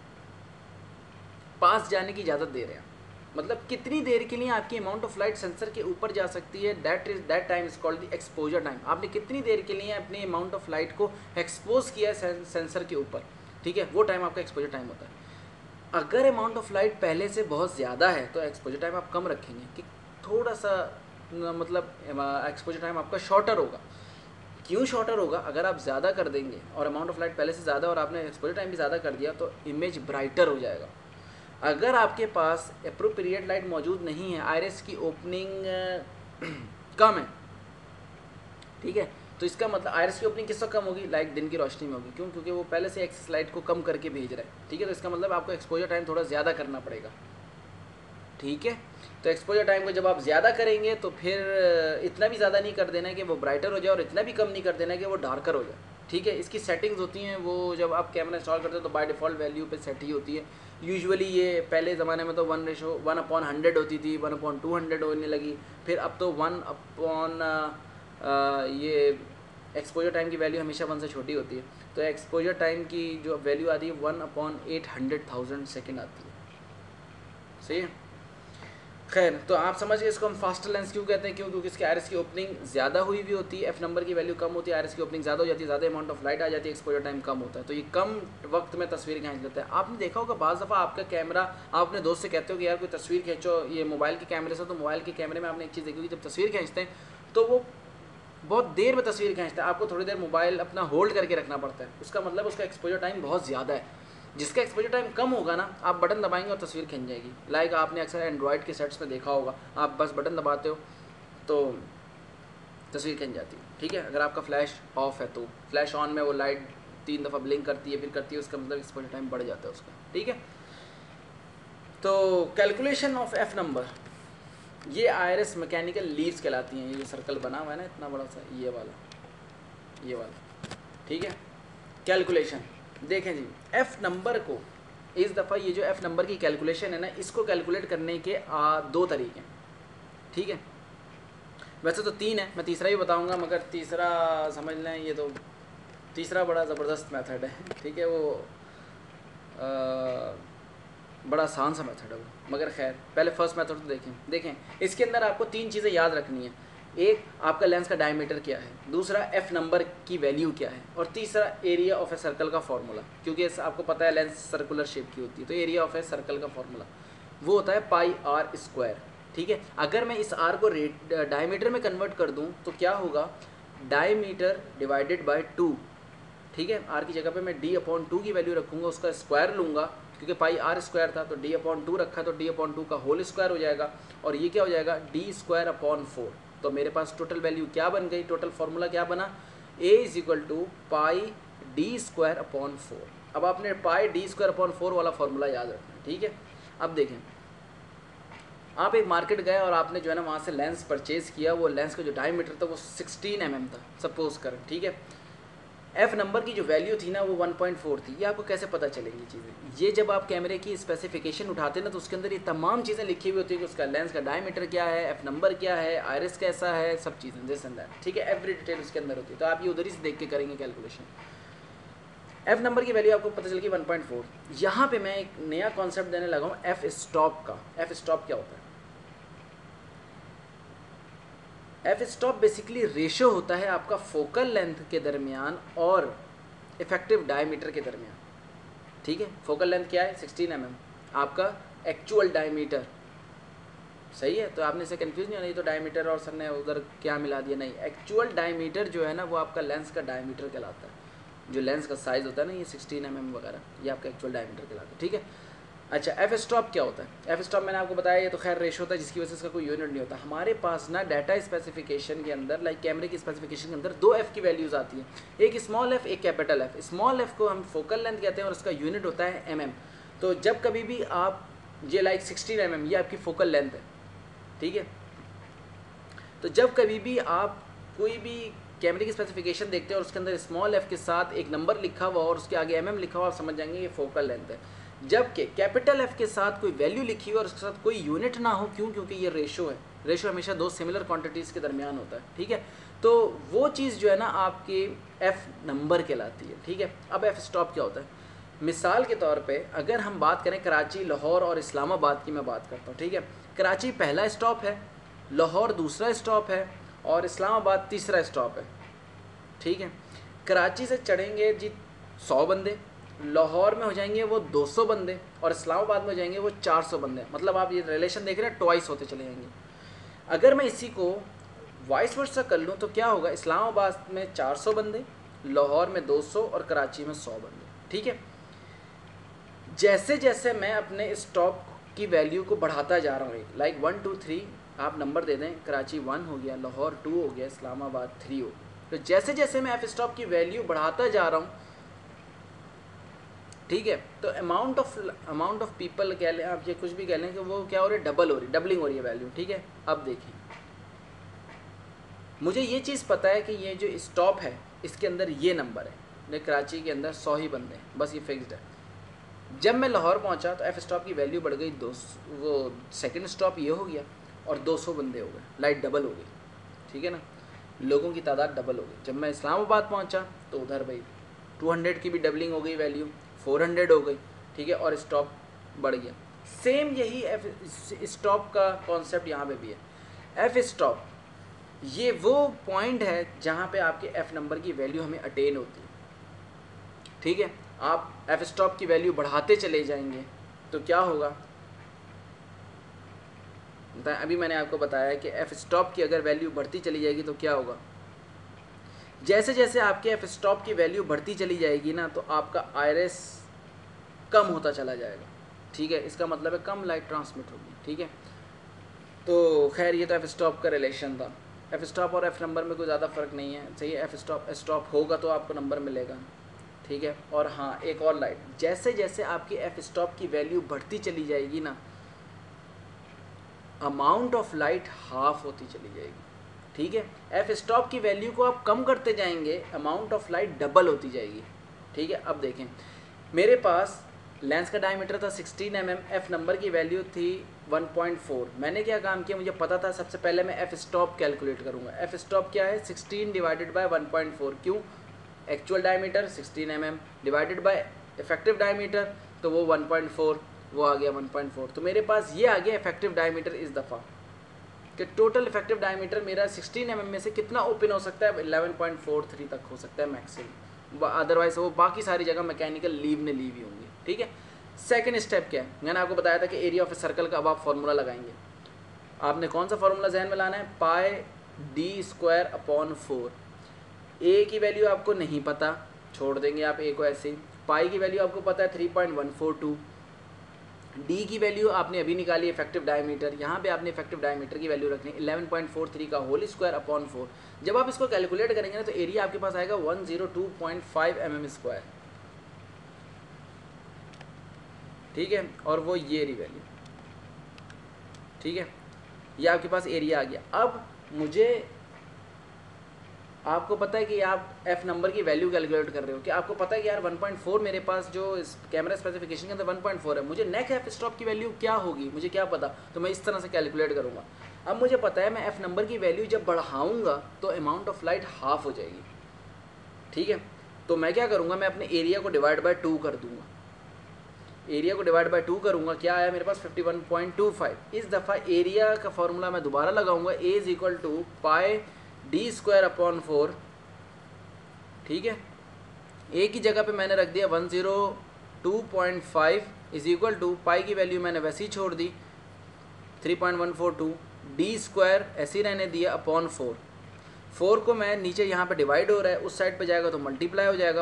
पास जाने की इजाज़त दे रहे हैं। मतलब कितनी देर के लिए आपकी अमाउंट ऑफ लाइट सेंसर के ऊपर जा सकती है, that time is called the exposure time. आपने कितनी देर के लिए अपनी अमाउंट ऑफ लाइट को एक्सपोज किया है सेंसर के ऊपर। ठीक है, वो टाइम आपका एक्सपोजर टाइम होता है। अगर अमाउंट ऑफ लाइट पहले से बहुत ज़्यादा है तो एक्सपोजर टाइम आप कम रखेंगे कि थोड़ा सा मतलब एक्सपोजर टाइम आपका शॉर्टर होगा। क्यों शॉर्टर होगा? अगर आप ज़्यादा कर देंगे और अमाउंट ऑफ लाइट पहले से ज़्यादा और आपने एक्सपोजर टाइम भी ज़्यादा कर दिया तो इमेज ब्राइटर हो जाएगा। अगर आपके पास एप्रोप्रिएट लाइट मौजूद नहीं है, आइरिस की ओपनिंग कम है, ठीक है, तो इसका मतलब आइरिस की ओपनिंग किस वक्त कम होगी? लाइट दिन की रोशनी में होगी। क्यों? क्योंकि वो पहले से एक्सेस लाइट को कम करके भेज रहा है। ठीक है, तो इसका मतलब आपको एक्सपोजर टाइम थोड़ा ज़्यादा करना पड़ेगा। ठीक है, तो एक्सपोजर टाइम को जब आप ज़्यादा करेंगे तो फिर इतना भी ज़्यादा नहीं कर देना है कि वो ब्राइटर हो जाए और इतना भी कम नहीं कर देना है कि वो डार्कर हो जाए। ठीक है, इसकी सेटिंग्स होती हैं, वो जब आप कैमरा इंस्टॉल करते हो तो बाय डिफ़ॉल्ट वैल्यू पे सेट ही होती है। यूजुअली ये पहले ज़माने में तो 1:100 होती थी, 1/200 होने लगी, फिर अब तो 1/, ये एक्सपोजर टाइम की वैल्यू हमेशा 1 से छोटी होती है, तो एक्सपोजर टाइम की जो वैल्यू आती है 1/800,000 सेकेंड आती है। सही है, खैर, तो आप समझ गए इसको हम फास्टर लेंस क्यों कहते हैं। क्यों? क्योंकि इसकी आयरिस की ओपनिंग ज़्यादा हुई भी होती है, एफ नंबर की वैल्यू कम होती है, आयरिस की ओपनिंग ज़्यादा हो जाती है, ज़्यादा अमाउंट ऑफ लाइट आ जाती है, एक्सपोजर टाइम कम होता है, तो ये कम वक्त में तस्वीर खींच लेता है। आपने देखा होगा बाज़ दफ़ा आपका कैमरा, आप अपने दोस्त से कहते हो कि यार कोई तस्वीर खींचो ये मोबाइल के कैमरे से, तो मोबाइल के कैमरे में आपने एक चीज़ देखी होगी, जब तस्वीर खींचते हैं तो वो बहुत देर में तस्वीर खींचता है, आपको थोड़ी देर मोबाइल अपना होल्ड करके रखना पड़ता है। उसका मतलब उसका एक्सपोजर टाइम बहुत ज़्यादा है। जिसका एक्सपोजर टाइम कम होगा ना, आप बटन दबाएंगे और तस्वीर खिंच जाएगी। लाइक आपने अक्सर एंड्रॉयड के सेट्स में देखा होगा, आप बस बटन दबाते हो तो तस्वीर खिंच जाती है, ठीक है। अगर आपका फ्लैश ऑफ है तो फ्लैश ऑन में वो लाइट 3 दफ़ा ब्लिंक करती है, फिर करती है, उसका मतलब एक्सपोजर टाइम बढ़ जाता है उसका, ठीक है। तो कैलकुलेशन ऑफ एफ नंबर, ये आयरस मैकेनिकल लीव्स कहलाती हैं। ये जो सर्कल बना हुआ है ना इतना बड़ा सा, ये वाला, ठीक है। कैलकुलेशन देखें जी, एफ नंबर को इस दफ़ा ये जो एफ नंबर की कैलकुलेशन है ना, इसको कैलकुलेट करने के 2 तरीके हैं, ठीक है। वैसे तो 3 है, मैं तीसरा ही बताऊंगा, मगर तीसरा समझ लें, ये तो तीसरा बड़ा ज़बरदस्त मेथड है, ठीक है। वो बड़ा आसान सा मेथड है वो, मगर खैर पहले फर्स्ट मेथड तो देखें। इसके अंदर आपको 3 चीज़ें याद रखनी है। एक, आपका लेंस का डायमीटर क्या है, दूसरा एफ नंबर की वैल्यू क्या है, और तीसरा एरिया ऑफ ए सर्कल का फार्मूला। क्योंकि आपको पता है लेंस सर्कुलर शेप की होती है, तो एरिया ऑफ ए सर्कल का फार्मूला वो होता है पाई आर स्क्वायर, ठीक है। अगर मैं इस आर को डायमीटर में कन्वर्ट कर दूँ तो क्या होगा, डायमीटर डिवाइडेड बाई 2, ठीक है। आर की जगह पे मैं d/2 की वैल्यू रखूँगा, उसका स्क्वायर लूँगा, क्योंकि पाई आर स्क्वायर था तो d/2 रखा तो d/2 का होल स्क्वायर हो जाएगा, और ये क्या हो जाएगा, d²/4। तो मेरे पास टोटल वैल्यू क्या बन गई, टोटल फार्मूला क्या बना, a = पाई d²/4। अब आपने पाई d²/4 वाला फार्मूला याद रखना है, ठीक है। अब देखें, आप एक मार्केट गए और आपने जो है ना वहाँ से लेंस परचेज़ किया, वो लेंस का जो डायमीटर था वो 16 mm था, सपोज करें, ठीक है। एफ नंबर की जो वैल्यू थी ना वो 1.4 थी। ये आपको कैसे पता चलेंगी चीज़ें, ये जब आप कैमरे की स्पेसिफिकेशन उठाते हैं ना, तो उसके अंदर ये तमाम चीज़ें लिखी हुई होती है कि उसका लेंस का डायमीटर क्या है, एफ नंबर क्या है, आयरस कैसा है, सब चीज़ें दिस एंड दैट, ठीक है। एवरी डिटेल उसके अंदर होती है, तो आप ये उधर ही से देख के करेंगे कैलकुलेशन। एफ नंबर की वैल्यू आपको पता चल गई 1.4। यहाँ पर मैं एक नया कॉन्सेप्ट देने लगा हूँ एफ स्टॉप का। एफ स्टॉप क्या होता है, एफ स्टॉप बेसिकली रेशो होता है आपका फोकल लेंथ के दरमियान और इफेक्टिव डायमीटर के दरमियान, ठीक है। फोकल लेंथ क्या है, 16 mm, आपका एक्चुअल डायमीटर, सही है। तो आपने इसे कंफ्यूज नहीं होना, ये तो डायमीटर और सर ने उधर क्या मिला दिया, नहीं। एक्चुअल डायमीटर जो है ना वो आपका लेंस का डायमीटर कहलाता है। जो लेंस का साइज़ होता है ना, ये 16 mm वगैरह, ये आपका एक्चुअल डायमीटर कहलाता है, ठीक है। अच्छा, एफ स्टॉप क्या होता है, एफ स्टॉप मैंने आपको बताया, ये तो खैर रेशो होता है जिसकी वजह से इसका कोई यूनिट नहीं होता। हमारे पास ना डाटा स्पेसिफिकेशन के अंदर, लाइक कैमरे की स्पेसिफिकेशन के अंदर 2 एफ की वैल्यूज़ आती हैं, एक स्मॉल एफ, एक कैपिटल एफ। स्मॉल एफ को हम फोकल लेंथ कहते हैं और उसका यूनिट होता है mm। तो जब कभी भी आप ये लाइक 16 mm ये आपकी फोकल लेंथ है, ठीक है। तो जब कभी भी आप कोई भी कैमरे की स्पेसिफिकेशन देखते हैं और उसके अंदर स्मॉल एफ के साथ एक नंबर लिखा हुआ और उसके आगे mm लिखा हुआ, आप समझ जाएंगे ये फोकल लेंथ है। जबकि कैपिटल एफ के साथ कोई वैल्यू लिखी हुई और उसके साथ कोई यूनिट ना हो, क्यों, क्योंकि ये रेशो है। रेशो हमेशा 2 सिमिलर क्वांटिटीज़ के दरमियान होता है, ठीक है। तो वो चीज़ जो है ना आपकी एफ नंबर कहलाती है, ठीक है। अब एफ स्टॉप क्या होता है, मिसाल के तौर पे अगर हम बात करें कराची, लाहौर और इस्लामाबाद की मैं बात करता हूँ, ठीक है। कराची पहला स्टॉप है, लाहौर दूसरा स्टॉप है और इस्लामाबाद तीसरा स्टॉप है, ठीक है। कराची से चढ़ेंगे जी 100 बंदे, लाहौर में हो जाएंगे वो 200 बंदे और इस्लामाबाद में हो जाएंगे वो 400 बंदे। मतलब आप ये रिलेशन देख रहे हैं, ट्वाइस होते चले जाएंगे। अगर मैं इसी को वाइस वर्सा कर लूँ तो क्या होगा, इस्लामाबाद में 400 बंदे, लाहौर में 200 और कराची में 100 बंदे, ठीक है। जैसे जैसे मैं अपने स्टॉप की वैल्यू को बढ़ाता जा रहा हूँ, लाइक 1 2 3 आप नंबर दे दें, कराची 1 हो गया, लाहौर 2 हो गया, इस्लामाबाद 3 हो गया। तो जैसे जैसे मैं एफ स्टॉप की वैल्यू बढ़ाता जा रहा हूँ, ठीक है, तो अमाउंट ऑफ पीपल कह लें आप, ये कुछ भी कह लें कि वो क्या हो रही है, डबलिंग हो रही है वैल्यू, ठीक है। अब देखिए, मुझे ये चीज़ पता है कि ये जो स्टॉप है इसके अंदर ये नंबर है, ने कराची के अंदर 100 ही बंदे हैं, बस ये फिक्स्ड है। जब मैं लाहौर पहुंचा तो एफ स्टॉप की वैल्यू बढ़ गई 200, वो सेकंड स्टॉप ये हो गया और 200 बंदे हो गए, लाइट डबल हो गई, ठीक है ना, लोगों की तादाद डबल हो गई। जब मैं इस्लामाबाद पहुंचा तो उधर भाई 200 की भी डबलिंग हो गई वैल्यू, 400 हो गई, ठीक है, और स्टॉप बढ़ गया। सेम यही एफ स्टॉप का कॉन्सेप्ट यहाँ पे भी है। एफ स्टॉप ये वो पॉइंट है जहाँ पे आपके एफ नंबर की वैल्यू हमें अटेन होती है, ठीक है। आप एफ स्टॉप की वैल्यू बढ़ाते चले जाएंगे तो क्या होगा, अभी मैंने आपको बताया कि एफ स्टॉप की अगर वैल्यू बढ़ती चली जाएगी तो क्या होगा, जैसे जैसे आपके एफ स्टॉप की वैल्यू बढ़ती चली जाएगी ना, तो आपका आयरस कम होता चला जाएगा, ठीक है। इसका मतलब है कम लाइट ट्रांसमिट होगी, ठीक है। तो खैर ये तो एफ स्टॉप का रिलेशन था। एफ स्टॉप और एफ नंबर में कोई ज़्यादा फ़र्क नहीं है, सही है। एफ स्टॉप होगा तो आपको नंबर मिलेगा, ठीक है। और हाँ, एक और लाइट, जैसे जैसे आपकी एफ स्टॉप की वैल्यू बढ़ती चली जाएगी ना, अमाउंट ऑफ लाइट हाफ होती चली जाएगी, ठीक है। एफ स्टॉप की वैल्यू को आप कम करते जाएंगे, अमाउंट ऑफ लाइट डबल होती जाएगी, ठीक है। अब देखें, मेरे पास लेंस का डायमीटर था 16 mm, एफ नंबर की वैल्यू थी 1.4। मैंने क्या काम किया, मुझे पता था सबसे पहले मैं एफ स्टॉप कैलकुलेट करूँगा। एफ स्टॉप क्या है, 16 डिवाइडेड बाय 1.4। क्यों, actual diameter 16 mm divided by effective diameter, तो वो 1.4, वो आ गया 1.4। तो मेरे पास ये आ गया इफेक्टिव डायमीटर इस दफ़ा, कि टोटल इफेक्टिव डायमीटर मेरा 16 mm में से कितना ओपन हो सकता है, 11.43 तक हो सकता है मैक्सिमम, अदरवाइज वो बाकी सारी जगह मैकेनिकल लीव ने ली हुई होंगी, ठीक है। सेकंड स्टेप क्या है, मैंने आपको बताया था कि एरिया ऑफ ए सर्कल का अब आप फार्मूला लगाएंगे। आपने कौन सा फार्मूला जहन में लाना है, pi D square upon 4। A की वैल्यू आपको नहीं पता, छोड़ देंगे आप ए को ऐसे ही। पाई की वैल्यू आपको पता है 3.142। डी की वैल्यू आपने अभी निकाली इफेक्टिव डायमीटर, यहाँ पे आपने इफेक्टिव डायमीटर की वैल्यू रखनी 11.43 का होल स्क्वायर अपॉन 4। जब आप इसको कैलकुलेट करेंगे ना, तो एरिया आपके पास आएगा 102.5 mm स्क्वायर, ठीक है। और वो ये रही वैल्यू, ठीक है। ये आपके पास एरिया आ गया। अब मुझे, आपको पता है कि आप एफ नंबर की वैल्यू कैलकुलेट कर रहे हो, कि आपको पता है कि यार 1.4 मेरे पास जो इस कैमरा स्पेसिफिकेशन के अंदर 1.4 है, मुझे नेक्स्ट एफ स्टॉप की वैल्यू क्या होगी मुझे क्या पता, तो मैं इस तरह से कैलकुलेट करूँगा। अब मुझे पता है मैं एफ नंबर की वैल्यू जब बढ़ाऊँगा तो अमाउंट ऑफ लाइट हाफ हो जाएगी, ठीक है। तो मैं क्या करूँगा, मैं अपने एरिया को डिवाइड बाय 2 कर दूँगा। एरिया को डिवाइड बाय 2 करूँगा, क्या आया मेरे पास 51.25। इस दफ़ा एरिया का फॉर्मूला मैं दोबारा लगाऊंगा, A is equal to pi D square upon 4, ठीक है। ए की जगह पे मैंने रख दिया 102.5 इज इक्वल टू पाई की वैल्यू मैंने वैसे ही छोड़ दी 3.142, डी स्क्वायर ऐसे ही रहने दिया अपॉन 4। 4 को मैं नीचे यहाँ पे डिवाइड हो रहा है, उस साइड पे जाएगा तो मल्टीप्लाई हो जाएगा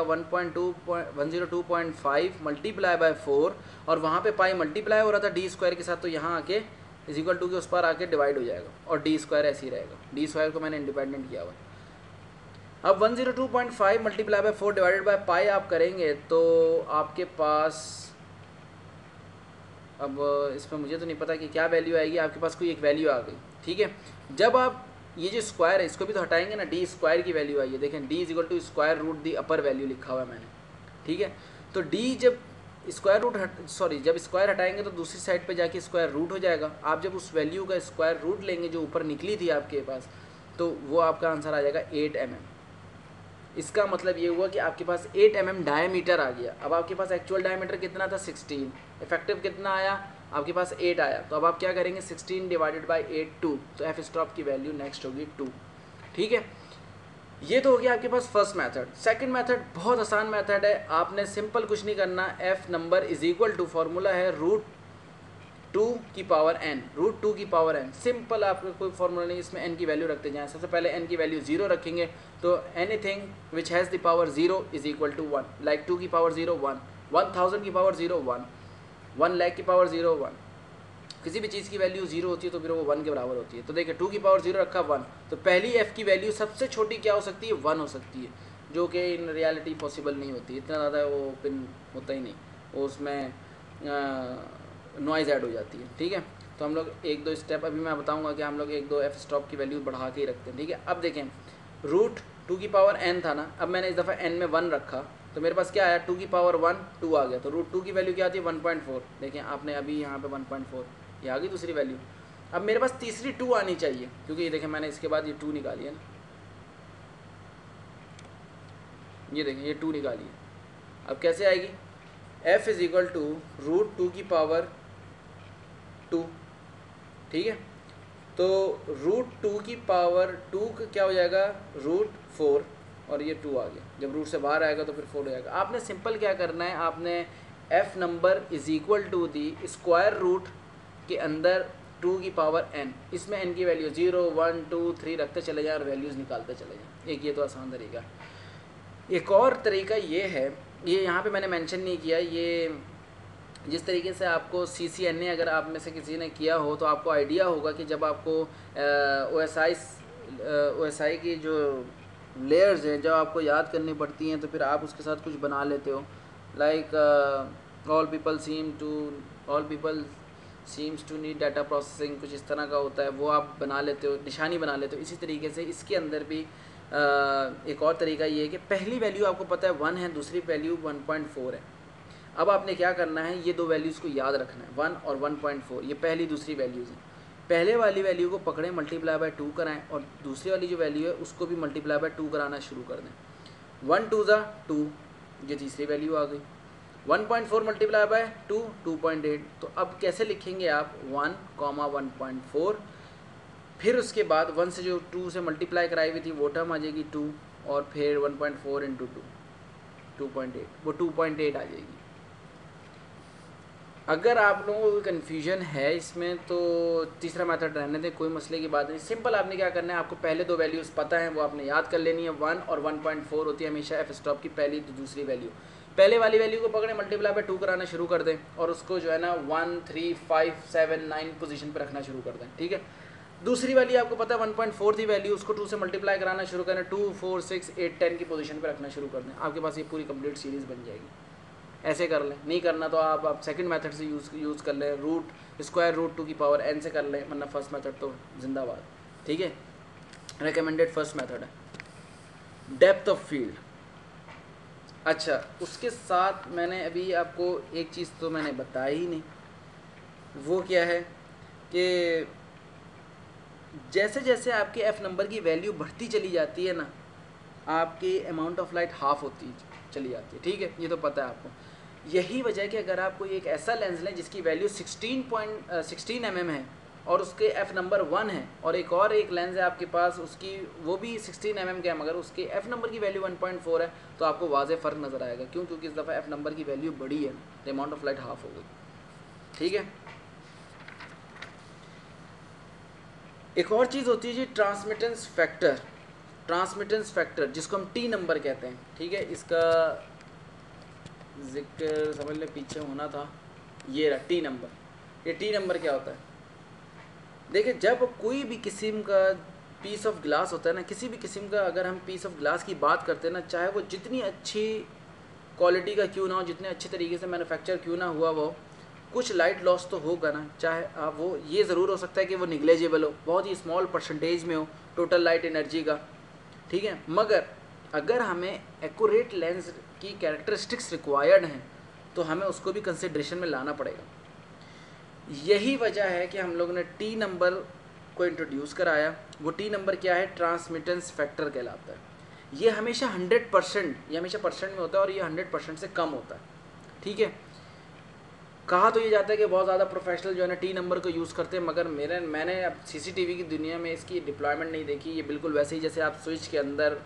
102.5 मल्टीप्लाई बाय 4, और वहाँ पे पाई मल्टीप्लाई हो रहा था डी स्क्वायर के साथ, तो यहाँ आके इज इक्वल टू के उस पर आके डिवाइड हो जाएगा, और डी स्क्वायर ऐसे ही रहेगा। डी स्क्वायर को मैंने इंडिपेंडेंट किया हुआ। अब 102.5 multiply by 4 divided by pi आप करेंगे तो आपके पास, अब इसमें मुझे तो नहीं पता कि क्या वैल्यू आएगी, आपके पास कोई एक वैल्यू आ गई, ठीक है। जब आप ये जो स्क्वायर है इसको भी तो हटाएंगे ना, डी स्क्वायर की वैल्यू आई है, देखें D is equal to square root the upper value लिखा हुआ है मैंने, ठीक है। तो डी जब स्क्वायर रूट जब स्क्वायर हटाएंगे तो दूसरी साइड पे जाके स्क्वायर रूट हो जाएगा। आप जब उस वैल्यू का स्क्वायर रूट लेंगे जो ऊपर निकली थी आपके पास, तो वो आपका आंसर आ जाएगा 8 mm। इसका मतलब ये हुआ कि आपके पास 8 mm डायमीटर आ गया। अब आपके पास एक्चुअल डायमीटर कितना था 16, इफेक्टिव कितना आया आपके पास 8 आया। तो अब आप क्या करेंगे 16 डिवाइडेड बाई 8 2, तो एफ स्टॉप की वैल्यू नेक्स्ट होगी 2, ठीक है। ये तो हो गया आपके पास फर्स्ट मेथड। सेकंड मेथड बहुत आसान मेथड है, आपने सिंपल कुछ नहीं करना, F number is equal to formula है √2 की पावर n, √2 की पावर n। सिंपल, आपका कोई फार्मूला नहीं, इसमें n की वैल्यू रखते जाएं। सबसे पहले n की वैल्यू 0 रखेंगे, तो anything which has the power 0 is equal to 1, like 2 की पावर 0 1, 1000 की पावर 0 1, 1 लाख की पावर 0 1। किसी भी चीज़ की वैल्यू 0 होती है तो फिर वो 1 के बराबर होती है। तो देखिए 2 की पावर 0 रखा 1, तो पहली f की वैल्यू सबसे छोटी क्या हो सकती है 1 हो सकती है, जो कि इन रियलिटी पॉसिबल नहीं होती, इतना ज़्यादा वो पिन होता ही नहीं, वो उसमें नॉइज़ ऐड हो जाती है, ठीक है। तो हम लोग 1-2 स्टेप अभी मैं बताऊंगा कि हम लोग 1-2 एफ स्टॉप की वैल्यू बढ़ा के ही रखते हैं, ठीक है। अब देखें √2 की पावर n था ना, अब मैंने इस दफ़ा n में 1 रखा, तो मेरे पास क्या आया 2 की पावर 1 2 आ गया, तो √2 की वैल्यू क्या आती है 1.4। देखें आपने अभी यहाँ पे 1.4 ये आ गई दूसरी वैल्यू। अब मेरे पास तीसरी 2 आनी चाहिए, क्योंकि ये देखें मैंने इसके बाद ये 2 निकाली है ना, ये देखें ये 2 निकाली है। अब कैसे आएगी, f इज इक्वल टू √2 की पावर 2, ठीक है। तो √2 की पावर 2 क्या हो जाएगा √4, और ये 2 आ गया, जब रूट से बाहर आएगा तो फिर 4 हो जाएगा। आपने सिंपल क्या करना है, आपने f number is equal to the square root के अंदर 2 की पावर n, इसमें n की वैल्यू 0 1 2 3 रखते चले जाएं और वैल्यूज़ निकालते चले जाएं। एक ये तो आसान तरीका है। एक और तरीका ये है, ये यहाँ पे मैंने मेंशन नहीं किया, ये जिस तरीके से आपको CCNA अगर आप में से किसी ने किया हो तो आपको आइडिया होगा कि जब आपको OSI की जो लेयर्स हैं जब आपको याद करनी पड़ती हैं तो फिर आप उसके साथ कुछ बना लेते हो, like all people seems to need data processing, कुछ इस तरह का होता है, वो आप बना लेते हो, निशानी बना लेते हो। इसी तरीके से इसके अंदर भी एक और तरीका ये है कि पहली वैल्यू आपको पता है 1 है, दूसरी वैल्यू 1.4 है। अब आपने क्या करना है, ये दो वैल्यूज़ को याद रखना है, 1 और 1.4, ये पहली दूसरी वैल्यूज़ हैं। पहले वाली वैल्यू को पकड़ें, मल्टीप्लाई बाय 2 कराएं, और दूसरी वाली जो वैल्यू है उसको भी मल्टीप्लाई बाय 2 कराना शुरू कर दें। 1 2 ज़ा 2, ये तीसरी वैल्यू आ गई। 1.4 मल्टीप्लाई बाय 2 2.8। तो अब कैसे लिखेंगे आप, 1, 1.4, फिर उसके बाद 1 से जो 2 से मल्टीप्लाई कराई हुई थी वो टर्म आ जाएगी 2, और फिर 1.4 इंटू 2.8, वो 2.8 आ जाएगी। अगर आप लोगों को कन्फ्यूजन है इसमें तो तीसरा मेथड रहने दें, कोई मसले की बात नहीं। सिंपल आपने क्या करना है, आपको पहले दो वैल्यूज़ पता है वो आपने याद कर लेनी है। 1 और 1.4 होती है हमेशा एफ स्टॉप की पहली तो दूसरी वैल्यू। पहले वाली वैल्यू को पकड़े, मल्टीप्लाई बाय 2 कराना शुरू कर दें, और उसको जो है ना 1 3 5 7 9 पोजीशन पर रखना शुरू कर दें, ठीक है। दूसरी वाली आपको पता है 1.4 थी वैल्यू, उसको 2 से मल्टीप्लाई कराना शुरू करें, 2 4 6 8 10 की पोजीशन पर रखना शुरू कर दें, आपके पास ये पूरी कंप्लीट सीरीज़ बन जाएगी। ऐसे कर लें, नहीं करना तो आप सेकंड मेथड से यूज़ कर लें, स्क्वायर रूट 2 की पावर n से कर लें, वरना फर्स्ट मेथड तो जिंदाबाद, ठीक है, रिकमेंडेड फर्स्ट मेथड है। डेप्थ ऑफ फील्ड, अच्छा उसके साथ मैंने अभी आपको एक चीज़ तो मैंने बताई ही नहीं, वो क्या है कि जैसे जैसे आपके एफ नंबर की वैल्यू बढ़ती चली जाती है ना, आपकी अमाउंट ऑफ लाइट हाफ होती चली जाती है, ठीक है, ये तो पता है आपको। यही वजह है कि अगर आप कोई एक ऐसा लेंस लें जिसकी वैल्यू 16 mm है और उसके एफ नंबर 1 है, और एक लेंस है आपके पास उसकी वो भी 16 mm का है मगर उसके एफ नंबर की वैल्यू 1.4 है, तो आपको वाज़े फ़र्क नज़र आएगा। क्यों? क्योंकि इस दफ़ा एफ नंबर की वैल्यू बड़ी है, तो अमाउंट ऑफ लाइट हाफ हो गई, ठीक है। एक और चीज़ होती है जी ट्रांसमिटेंस फैक्टर जिसको हम टी नंबर कहते हैं, ठीक है। इसका जिक्र समझ ले पीछे होना था, ये रहा टी नंबर। ये टी नंबर क्या होता है, देखिए जब कोई भी किस्म का पीस ऑफ ग्लास होता है ना, किसी भी किस्म का अगर हम पीस ऑफ ग्लास की बात करते हैं ना, चाहे वो जितनी अच्छी क्वालिटी का क्यों ना हो, जितने अच्छे तरीके से मैन्युफैक्चर क्यों ना हुआ वो, कुछ लाइट लॉस तो होगा ना। चाहे वो ये ज़रूर हो सकता है कि वो निग्लेजिबल हो, बहुत ही स्मॉल परसेंटेज में हो टोटल लाइट एनर्जी का, ठीक है। मगर अगर हमें एक्यूरेट लेंस की कैरेक्टरिस्टिक्स रिक्वायर्ड हैं तो हमें उसको भी कंसिड्रेशन में लाना पड़ेगा। यही वजह है कि हम लोगों ने टी नंबर को इंट्रोड्यूस कराया। वो टी नंबर क्या है, ट्रांसमिटेंस फैक्टर कहलाता है। ये हमेशा 100%, ये हमेशा परसेंट में होता है और ये 100% से कम होता है, ठीक है। कहा तो ये जाता है कि बहुत ज़्यादा प्रोफेशनल जो है ना टी नंबर को यूज़ करते हैं, मगर मैंने अब CCTV की दुनिया में इसकी डिप्लॉयमेंट नहीं देखी। ये बिल्कुल वैसे ही जैसे आप स्विच के अंदर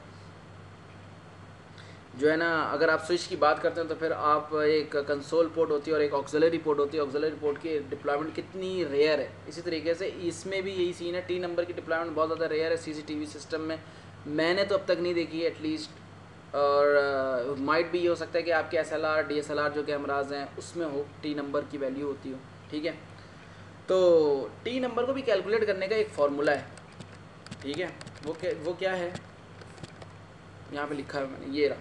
जो है ना, अगर आप स्विच की बात करते हैं तो फिर आप एक कंसोल पोर्ट होती है और एक ऑक्सिलरी पोर्ट होती है। ऑक्सिलरी पोर्ट की डिप्लॉयमेंट कितनी रेयर है, इसी तरीके से इसमें भी यही सीन है। टी नंबर की डिप्लॉयमेंट बहुत ज़्यादा रेयर है CCTV सिस्टम में, मैंने तो अब तक नहीं देखी है एटलीस्ट। और माइट भी ये हो सकता है कि आपके SLR DSLR जो कैमराज हैं उसमें हो टी नंबर की वैल्यू होती हो, ठीक है। तो टी नंबर को भी कैलकुलेट करने का एक फार्मूला है, ठीक है। वो क्या है, यहाँ पे लिखा है मैंने, ये रहा,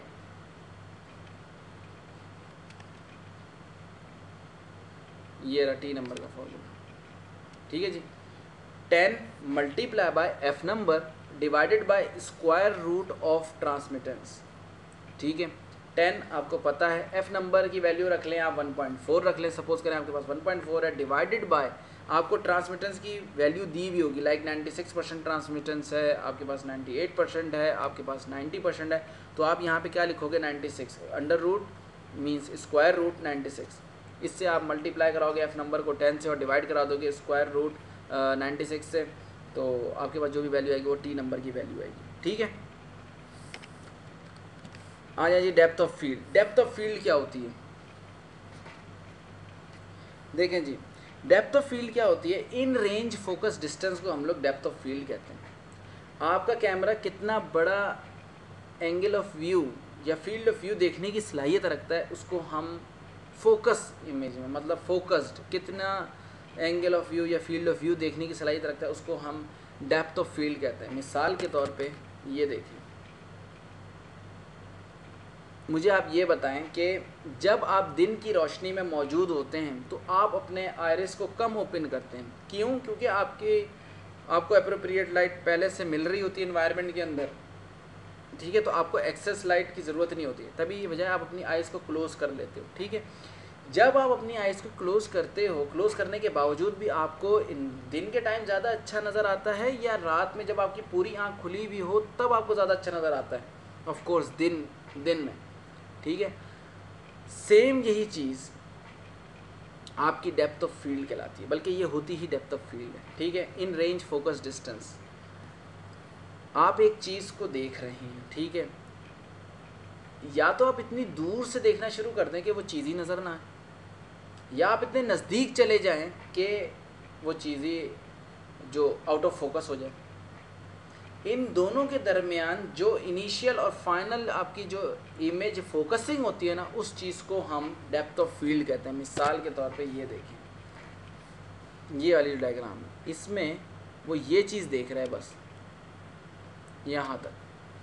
ये रहा टी नंबर का फॉर्मूला, ठीक है जी। 10 multiply by F number divided by square root of transmittance, ठीक है। 10 आपको पता है, एफ नंबर की वैल्यू रख लें आप 1.4 रख लें, सपोज करें आपके पास 1.4 है, डिवाइडेड बाय आपको ट्रांसमिटेंस की वैल्यू दी हुई होगी, लाइक 96% ट्रांसमिटेंस है आपके पास, 98% है आपके पास, 90% है, तो आप यहाँ पे क्या लिखोगे 96, under root means square root 96। इससे आप मल्टीप्लाई कराओगे एफ नंबर को 10 से और डिवाइड करा दोगे स्क्वायर रूट 96 से, तो आपके पास जो भी वैल्यू आएगी वो टी नंबर की वैल्यू आएगी, ठीक है। आ जाए जी depth of field. Depth of field क्या होती है, देखें जी, डेप्थ ऑफ फील्ड क्या होती है, इन रेंज फोकस डिस्टेंस को हम लोग डेप्थ ऑफ फील्ड कहते हैं। आपका कैमरा कितना बड़ा एंगल ऑफ व्यू या फील्ड ऑफ व्यू देखने की सलाहियत रखता है, उसको हम फोकस इमेज में, मतलब फोकस्ड, कितना एंगल ऑफ व्यू या फील्ड ऑफ व्यू देखने की सलाहियत रखता है, उसको हम डेप्थ ऑफ फील्ड कहते हैं। मिसाल के तौर पे ये देखिए, मुझे आप ये बताएं कि जब आप दिन की रोशनी में मौजूद होते हैं तो आप अपने आयरिस को कम ओपन करते हैं। क्यों? क्योंकि आपको अप्रोप्रिएट लाइट पहले से मिल रही होती है इन्वायरमेंट के अंदर, ठीक है, तो आपको एक्सेस लाइट की ज़रूरत नहीं होती है, तभी बजाय आप अपनी आइज़ को क्लोज़ कर लेते हो, ठीक है। जब आप अपनी आइज़ को क्लोज़ करते हो, क्लोज़ करने के बावजूद भी आपको दिन के टाइम ज़्यादा अच्छा नज़र आता है या रात में जब आपकी पूरी आँख खुली भी हो तब आपको ज़्यादा अच्छा नज़र आता है? ऑफ कोर्स दिन में, ठीक है। सेम यही चीज़ आपकी डेप्थ ऑफ फील्ड कहलाती है, बल्कि ये होती ही डेप्थ ऑफ फील्ड है, ठीक है। इन रेंज फोकस डिस्टेंस, आप एक चीज़ को देख रहे हैं, ठीक है, या तो आप इतनी दूर से देखना शुरू कर दें कि वो चीज़ ही नज़र ना आए, या आप इतने नज़दीक चले जाएं कि वो चीज़ ही जो आउट ऑफ फोकस हो जाए। इन दोनों के दरमियान जो इनिशियल और फाइनल आपकी जो इमेज फोकसिंग होती है ना, उस चीज़ को हम डेप्थ ऑफ फील्ड कहते हैं। मिसाल के तौर पे ये देखें, ये वाली डायग्राम है, इसमें वो ये चीज़ देख रहा है बस यहाँ तक,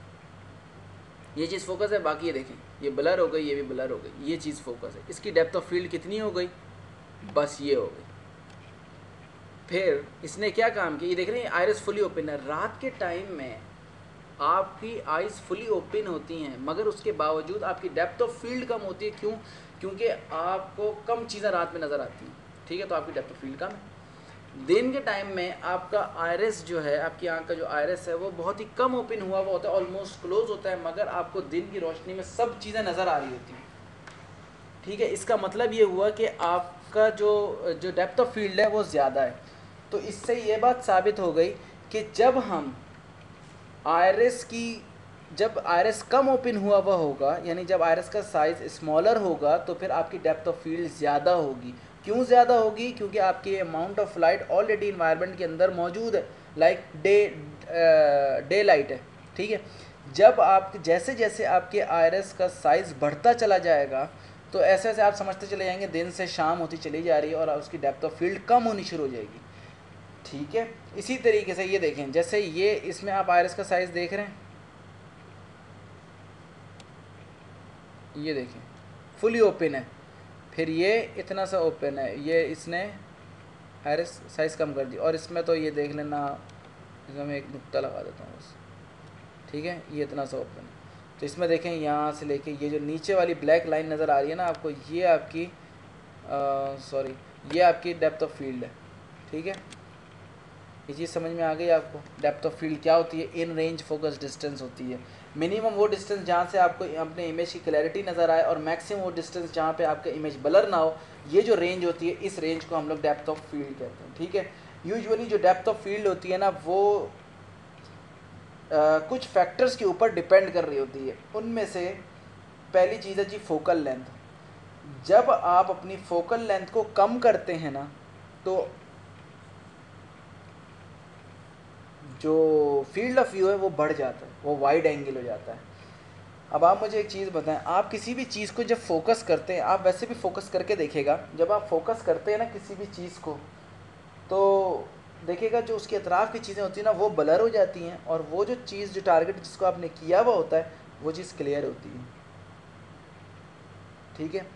ये चीज़ फोकस है, बाकी ये देखें ये ब्लर हो गई, ये भी ब्लर हो गई, ये चीज़ फोकस है। इसकी डेप्थ ऑफ फील्ड कितनी हो गई? बस ये हो गई। फिर इसने क्या काम किया, ये देख रहे हैं आइरिस फुली ओपन है। रात के टाइम में आपकी आइज़ फुली ओपन होती हैं, मगर उसके बावजूद आपकी डेप्थ ऑफ फील्ड कम होती है। क्यों? क्योंकि आपको कम चीज़ें रात में नज़र आती हैं, ठीक है, तो आपकी डेप्थ ऑफ फील्ड कम है। दिन के टाइम में आपका आइरिस जो है, आपकी आंख का जो आइरिस है वो बहुत ही कम ओपन हुआ हुआ होता है, ऑलमोस्ट क्लोज होता है, मगर आपको दिन की रोशनी में सब चीज़ें नज़र आ रही होती हैं, ठीक है। इसका मतलब ये हुआ कि आपका जो डेप्थ ऑफ फील्ड है वो ज़्यादा है। तो इससे ये बात साबित हो गई कि जब आयरिस कम ओपन हुआ हुआ होगा, यानी जब आयरिस का साइज़ स्मॉलर होगा, तो फिर आपकी डेप्थ ऑफ फील्ड ज़्यादा होगी। क्यों ज़्यादा होगी? क्योंकि आपकी amount of light already environment के अंदर मौजूद है, लाइक डे लाइट है, ठीक है। जैसे जैसे आपके आयरिस का साइज़ बढ़ता चला जाएगा, तो ऐसे ऐसे आप समझते चले जाएंगे दिन से शाम होती चली जा रही है और उसकी डेप्थ ऑफ फील्ड कम होनी शुरू हो जाएगी, ठीक है। इसी तरीके से ये देखें, जैसे ये इसमें आप आयरिस का साइज़ देख रहे हैं, ये देखें फुली ओपन है, फिर ये इतना सा ओपन है, ये इसने आयरिस साइज़ कम कर दी, और इसमें तो ये देख लेना, इसमें मैं एक नुक्ता लगा देता हूँ बस, ठीक है, ये इतना सा ओपन है। तो इसमें देखें यहाँ से लेके ये जो नीचे वाली ब्लैक लाइन नज़र आ रही है ना आपको, ये आपकी ये आपकी डेप्थ ऑफ फील्ड है, ठीक है। ये चीज़ समझ में आ गई आपको? डेप्थ ऑफ फील्ड क्या होती है? इन रेंज फोकस डिस्टेंस होती है। मिनिमम वो डिस्टेंस जहाँ से आपको अपने इमेज की क्लैरिटी नज़र आए, और मैक्सिमम वो डिस्टेंस जहाँ पे आपका इमेज ब्लर ना हो, ये जो रेंज होती है, इस रेंज को हम लोग डेप्थ ऑफ फील्ड कहते हैं, ठीक है। यूजुअली जो डेप्थ ऑफ फील्ड होती है ना, वो कुछ फैक्टर्स के ऊपर डिपेंड कर रही होती है। उनमें से पहली चीज़ है जी फोकल लेंथ। जब आप अपनी फोकल लेंथ को कम करते हैं ना, तो जो फील्ड ऑफ व्यू है वो बढ़ जाता है, वो वाइड एंगल हो जाता है। अब आप मुझे एक चीज़ बताएं, आप किसी भी चीज़ को जब फोकस करते हैं, आप वैसे भी फोकस करके देखिएगा, जब आप फोकस करते हैं ना किसी भी चीज़ को, तो देखिएगा जो उसके अतराफ़ की चीज़ें होती हैं ना, वो ब्लर हो जाती हैं, और वो जो चीज़, जो टारगेट जिसको आपने किया हुआ होता है, वो चीज़ क्लियर होती है, ठीक है।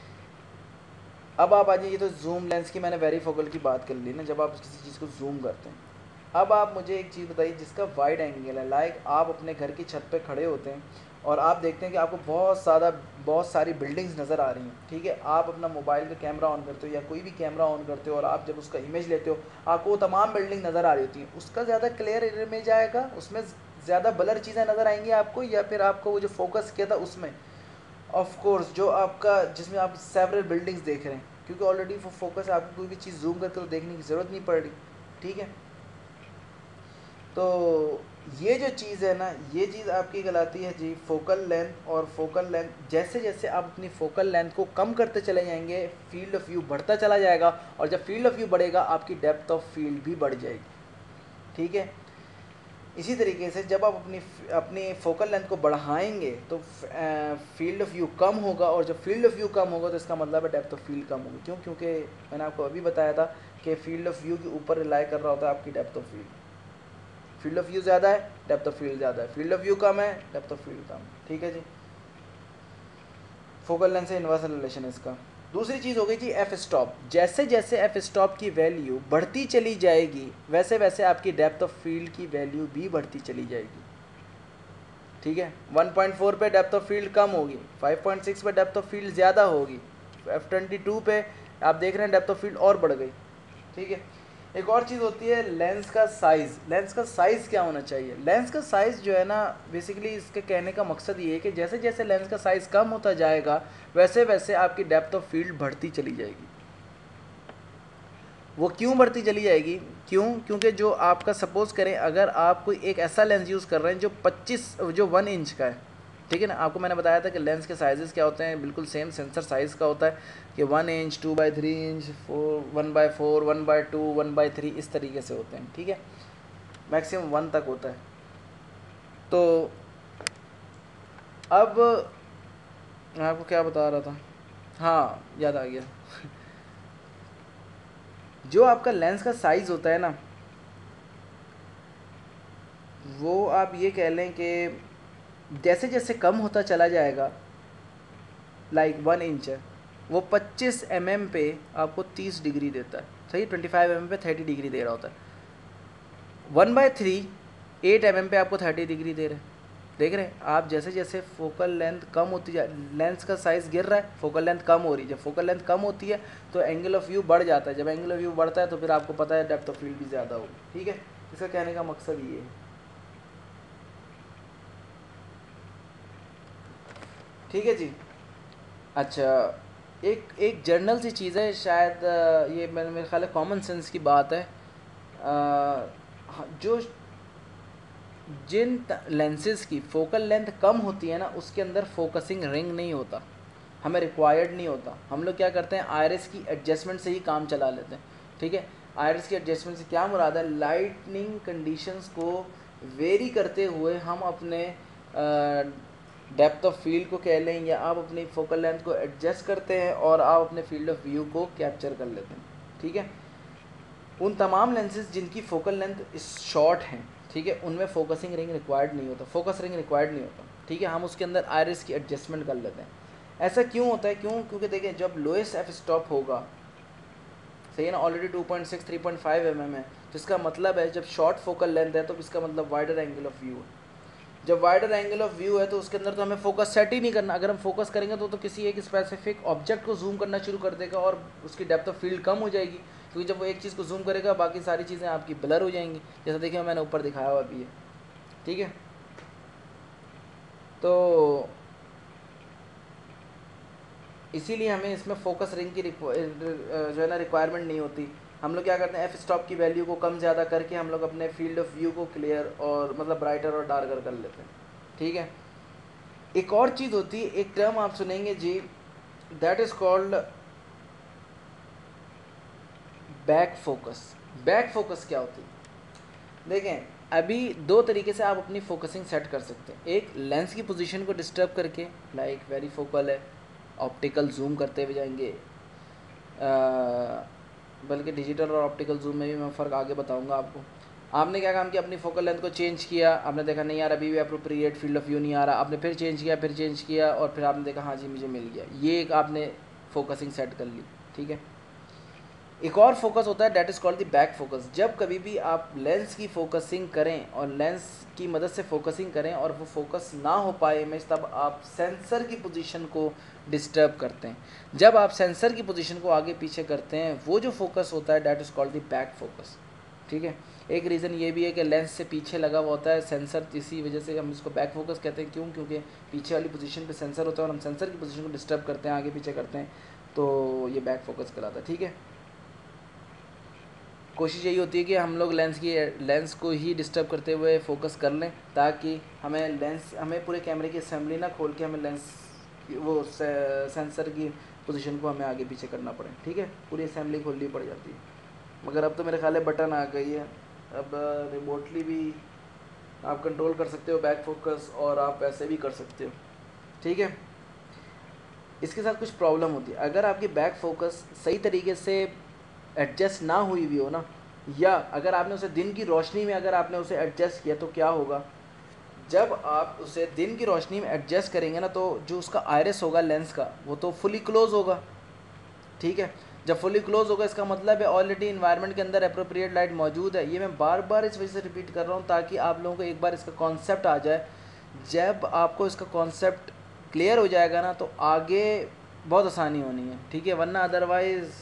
अब आप आ जाइए, तो जूम लेंस की मैंने वेरीफोकल की बात कर ली ना, जब आप किसी चीज़ को जूम करते हैं। अब आप मुझे एक चीज़ बताइए जिसका वाइड एंगल है, लाइक आप अपने घर की छत पे खड़े होते हैं और आप देखते हैं कि आपको बहुत सारी बिल्डिंग्स नज़र आ रही हैं, ठीक है। आप अपना मोबाइल का कैमरा ऑन करते हो या कोई भी कैमरा ऑन करते हो, और आप जब उसका इमेज लेते हो, आपको वो तमाम बिल्डिंग नज़र आ रही होती हैं। उसका ज़्यादा क्लियर इमेज आएगा, उसमें ज़्यादा ब्लर चीज़ें नज़र आएंगी आपको, या फिर आपको वो जो फोकस किया था उसमें? ऑफ कोर्स जो आपका, जिसमें आप सेवरल बिल्डिंग्स देख रहे हैं, क्योंकि ऑलरेडी वो फोकस है, आपको कोई भी चीज़ जूम करके तो देखने की ज़रूरत नहीं पड़ रही, ठीक है। तो ये जो चीज़ है ना, ये चीज़ आपकी कहलाती है जी फोकल लेंथ। और फोकल लेंथ जैसे जैसे आप अपनी फोकल लेंथ को कम करते चले जाएंगे, फील्ड ऑफ व्यू बढ़ता चला जाएगा, और जब फील्ड ऑफ व्यू बढ़ेगा, आपकी डेप्थ ऑफ फील्ड भी बढ़ जाएगी, ठीक है। इसी तरीके से जब आप अपनी अपनी फोकल लेंथ को बढ़ाएंगे तो फील्ड ऑफ व्यू कम होगा, और जब फील्ड ऑफ व्यू कम होगा तो इसका मतलब है डेप्थ ऑफ फील्ड कम होगी। क्यों? क्योंकि मैंने आपको अभी बताया था कि फील्ड ऑफ व्यू के ऊपर रिलाई कर रहा होता है आपकी depth of field. Field of view ज़्यादा है, डेप्थ ऑफ फील्ड ज़्यादा है, फील्ड ऑफ व्यू कम है, डेप्थ ऑफ फील्ड कम है। ठीक है जी, फोकल लेंथ से इन्वर्स रिलेशन है इसका। दूसरी चीज़ हो गई जी एफ स्टॉप। जैसे जैसे एफ स्टॉप की वैल्यू बढ़ती चली जाएगी वैसे वैसे आपकी डेप्थ ऑफ फील्ड की वैल्यू भी बढ़ती चली जाएगी। ठीक है, 1.4 पे डेप्थ ऑफ फील्ड कम होगी, 5.6 पे डेप्थ ऑफ फील्ड ज़्यादा होगी, F22 पे आप देख रहे हैं डेप्थ ऑफ फील्ड और बढ़ गई। ठीक है, एक और चीज़ होती है लेंस का साइज़। लेंस का साइज़ क्या होना चाहिए? लेंस का साइज़ जो है ना, बेसिकली इसके कहने का मकसद ये है कि जैसे जैसे लेंस का साइज़ कम होता जाएगा वैसे वैसे आपकी डेप्थ ऑफ फील्ड बढ़ती चली जाएगी। वो क्यों बढ़ती चली जाएगी? क्योंकि जो आपका सपोज़ करें अगर आप कोई एक ऐसा लेंस यूज़ कर रहे हैं जो 1 इंच का है, ठीक है ना, आपको मैंने बताया था कि लेंस के साइज़ेस क्या होते हैं, बिल्कुल सेम सेंसर साइज़ का होता है कि 1 इंच, 2/3 इंच, 1/4, 1/2, 1/3 इस तरीके से होते हैं। ठीक है, मैक्सिमम 1 तक होता है। तो अब मैं आपको क्या बता रहा था, हाँ याद आ गया जो आपका लेंस का साइज़ होता है ना, वो आप ये कह लें कि जैसे जैसे कम होता चला जाएगा, लाइक 1 इंच है, वो 25 mm पे आपको 30 डिग्री देता है, सही, 25 mm पे 30 डिग्री दे रहा होता है। 1/3 8 mm पे आपको 30 डिग्री दे रहे हैं। देख रहे हैं आप, जैसे जैसे फोकल लेंथ कम होती जा, लेंस का साइज़ गिर रहा है, फोकल लेंथ कम हो रही है। जब फोकल लेंथ कम होती है तो एंगल ऑफ व्यू बढ़ जाता है, जब एंगल ऑफ व्यू बढ़ता है तो फिर आपको पता है डेप्थ ऑफ फील्ड भी ज़्यादा होगी। ठीक है, इसका कहने का मकसद ये है। ठीक है जी, अच्छा, एक जर्नल सी चीज़ है, शायद ये मेरे ख्याल है कॉमन सेंस की बात है। जो जिन लेंसेज की फोकल लेंथ कम होती है ना, उसके अंदर फोकसिंग रिंग नहीं होता, हमें रिक्वायर्ड नहीं होता। हम लोग क्या करते हैं, आयरिस की एडजस्टमेंट से ही काम चला लेते हैं। ठीक है, आयरिस की एडजस्टमेंट से क्या मुराद है, लाइटनिंग कंडीशंस को वेरी करते हुए हम अपने डेप्थ ऑफ फील्ड को कह लें, या आप अपनी फोकल लेंथ को एडजस्ट करते हैं और आप अपने फील्ड ऑफ व्यू को कैप्चर कर लेते हैं। ठीक है, उन तमाम लेंसेज जिनकी फोकल लेंथ शॉर्ट हैं, ठीक है, उनमें फोकसिंग रिंग रिक्वायर्ड नहीं होता, फोकस रिंग रिक्वायर्ड नहीं होता। ठीक है, हम उसके अंदर आयरिस की एडजस्टमेंट कर लेते हैं। ऐसा क्यों होता है? क्योंकि देखिए जब लोएस्ट एफ स्टॉप होगा, सही है ना, ऑलरेडी 2.6 3.5 mm है, तो इसका मतलब है जब शॉर्ट फोकल लेंथ है तो इसका मतलब वाइडर एंगल ऑफ व्यू है। जब वाइडर एंगल ऑफ व्यू है तो उसके अंदर तो हमें फोकस सेट ही नहीं करना। अगर हम फोकस करेंगे तो किसी एक स्पेसिफिक ऑब्जेक्ट को जूम करना शुरू कर देगा और उसकी डेप्थ ऑफ फील्ड कम हो जाएगी, क्योंकि जब वो एक चीज़ को जूम करेगा बाकी सारी चीज़ें आपकी ब्लर हो जाएंगी, जैसा देखिए मैंने ऊपर दिखाया हुआ भी है। ठीक है, तो इसीलिए हमें इसमें फोकस रिंग की जो है ना रिक्वायरमेंट नहीं होती। हम लोग क्या करते हैं, एफ स्टॉप की वैल्यू को कम ज़्यादा करके हम लोग अपने फील्ड ऑफ व्यू को क्लियर और मतलब ब्राइटर और डार्कर कर लेते हैं। ठीक है, एक और चीज़ होती है, एक टर्म आप सुनेंगे जी, that is called back focus. Back focus क्या होती है? देखें, अभी दो तरीके से आप अपनी फोकसिंग सेट कर सकते हैं। एक, लेंस की पोजीशन को डिस्टर्ब करके, लाइक वेरी फोकल है, ऑप्टिकल जूम करते हुए जाएंगे, बल्कि डिजिटल और ऑप्टिकल जूम में भी मैं फ़र्क आगे बताऊंगा आपको। आपने क्या काम किया, अपनी फोकल लेंथ को चेंज किया, आपने देखा नहीं यार अभी भी अप्रोप्रिएट फील्ड ऑफ व्यू नहीं आ रहा, आपने फिर चेंज किया और फिर आपने देखा हाँ जी मुझे मिल गया। ये एक आपने फोकसिंग सेट कर ली। ठीक है, एक और फोकस होता है, that is called the back focus. जब कभी भी आप लेंस की फोकसिंग करें और लेंस की मदद से फोकसिंग करें और वो फोकस ना हो पाए इमेज, तब आप सेंसर की पोजीशन को डिस्टर्ब करते हैं। जब आप सेंसर की पोजीशन को आगे पीछे करते हैं, वो जो फोकस होता है that is called the back focus. ठीक है, एक रीज़न ये भी है कि लेंस से पीछे लगा हुआ होता है सेंसर, इसी वजह से हम इसको बैक फोकस कहते हैं। क्योंकि पीछे वाली पोजीशन पे सेंसर होता है और हम सेंसर की पोजीशन को डिस्टर्ब करते हैं, आगे पीछे करते हैं, तो ये बैक फोकस कहलाता है। ठीक है, कोशिश यही होती है कि हम लोग लेंस को ही डिस्टर्ब करते हुए फोकस कर लें, ताकि हमें पूरे कैमरे की असेंबली ना खोल के हमें सेंसर की पोजीशन को हमें आगे पीछे करना पड़े। ठीक है, पूरी असेंबली खोलनी पड़ जाती है। मगर अब तो मेरे ख्याल है बटन आ गई है, अब रिमोटली भी आप कंट्रोल कर सकते हो बैक फोकस, और आप ऐसे भी कर सकते हो, ठीक है। इसके साथ कुछ प्रॉब्लम होती है, अगर आपकी बैक फोकस सही तरीके से एडजस्ट ना हुई भी हो ना, या अगर आपने उसे दिन की रोशनी में अगर आपने उसे एडजस्ट किया, तो क्या होगा, जब आप उसे दिन की रोशनी में एडजस्ट करेंगे ना, तो जो उसका आयरिस होगा लेंस का, वो तो फुली क्लोज होगा, ठीक है। जब फुली क्लोज होगा, इसका मतलब है ऑलरेडी इन्वायरमेंट के अंदर अप्रोप्रिएट लाइट मौजूद है। ये मैं बार बार इस वजह से रिपीट कर रहा हूँ ताकि आप लोगों को एक बार इसका कॉन्सेप्ट आ जाए। जब आपको इसका कॉन्सेप्ट क्लियर हो जाएगा ना, तो आगे बहुत आसानी होनी है, ठीक है, वरना अदरवाइज़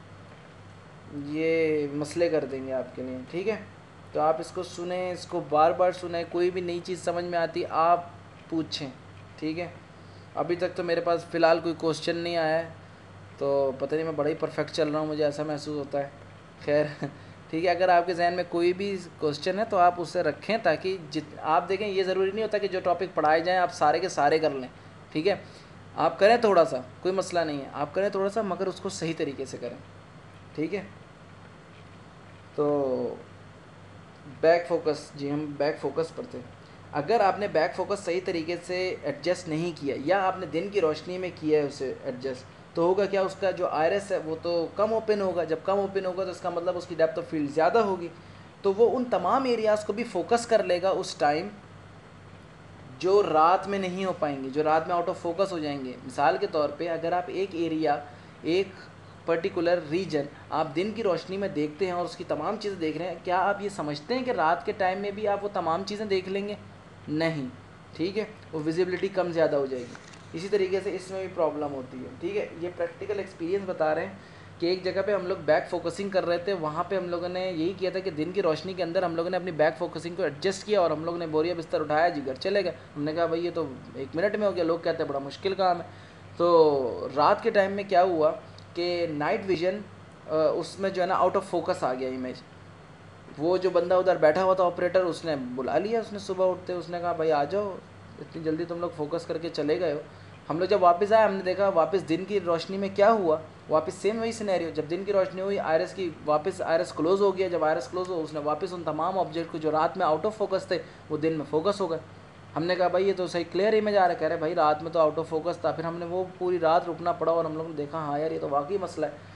ये मसले कर देंगे आपके लिए, ठीक है। तो आप इसको सुने, इसको बार बार सुने, कोई भी नई चीज़ समझ में आती आप पूछें, ठीक है। अभी तक तो मेरे पास फ़िलहाल कोई क्वेश्चन नहीं आया है, तो पता नहीं मैं बड़ा ही परफेक्ट चल रहा हूँ, मुझे ऐसा महसूस होता है। खैर ठीक है, अगर आपके जहन में कोई भी क्वेश्चन है तो आप उसे रखें, ताकि आप देखें, ये ज़रूरी नहीं होता कि जो टॉपिक पढ़ाए जाएँ आप सारे के सारे कर लें, ठीक है। आप करें थोड़ा सा, कोई मसला नहीं है, आप करें थोड़ा सा, मगर उसको सही तरीके से करें, ठीक है। तो बैक फोकस, जी हम बैक फोकस पर थे। अगर आपने बैक फोकस सही तरीके से एडजस्ट नहीं किया, या आपने दिन की रोशनी में किया है उसे एडजस्ट, तो होगा क्या, उसका जो आयरस है वो तो कम ओपन होगा। जब कम ओपन होगा तो इसका मतलब उसकी डेप्थ ऑफ फील्ड ज़्यादा होगी, तो वो उन तमाम एरियाज़ को भी फोकस कर लेगा उस टाइम जो रात में नहीं हो पाएंगे, जो रात में आउट ऑफ फोकस हो जाएंगे। मिसाल के तौर पे अगर आप एक एरिया, एक पर्टिकुलर रीजन आप दिन की रोशनी में देखते हैं और उसकी तमाम चीज़ें देख रहे हैं, क्या आप ये समझते हैं कि रात के टाइम में भी आप वो तमाम चीज़ें देख लेंगे? नहीं, ठीक है, वो विजिबिलिटी कम ज़्यादा हो जाएगी। इसी तरीके से इसमें भी प्रॉब्लम होती है, ठीक है। ये प्रैक्टिकल एक्सपीरियंस बता रहे हैं कि एक जगह पे हम लोग बैक फोकसिंग कर रहे थे, वहाँ पे हम लोगों ने यही किया था कि दिन की रोशनी के अंदर हम लोगों ने अपनी बैक फोकसिंग को एडजस्ट किया, और हम लोग ने बोरिया बिस्तर उठाया जी, घर चले गए। हमने कहा भाई ये तो 1 मिनट में हो गया, लोग कहते हैं बड़ा मुश्किल काम है। तो रात के टाइम में क्या हुआ कि नाइट विजन उसमें जो है ना आउट ऑफ फोकस आ गया इमेज। वो जो बंदा उधर बैठा हुआ था ऑपरेटर, उसने बुला लिया, उसने सुबह उठते उसने कहा भाई आ जाओ, इतनी जल्दी तुम लोग फोकस करके चले गए हो। हम लोग जब वापस आए, हमने देखा वापस दिन की रोशनी में क्या हुआ, वापस सेम वही सिनेरियो। जब दिन की रोशनी हुई, आयरस की वापस आयरस क्लोज हो गया। जब आयरस क्लोज हो, उसने वापस उन तमाम ऑब्जेक्ट को जो रात में आउट ऑफ फोकस थे वो दिन में फोकस हो गए। हमने कहा भाई ये तो सही क्लियर इमेज आ रहा है। कह रहे भाई रात में तो आउट ऑफ फोकस था। फिर हमने वो पूरी रात रुकना पड़ा और हम लोग ने देखा हाँ यार ये तो वाकई मसला है।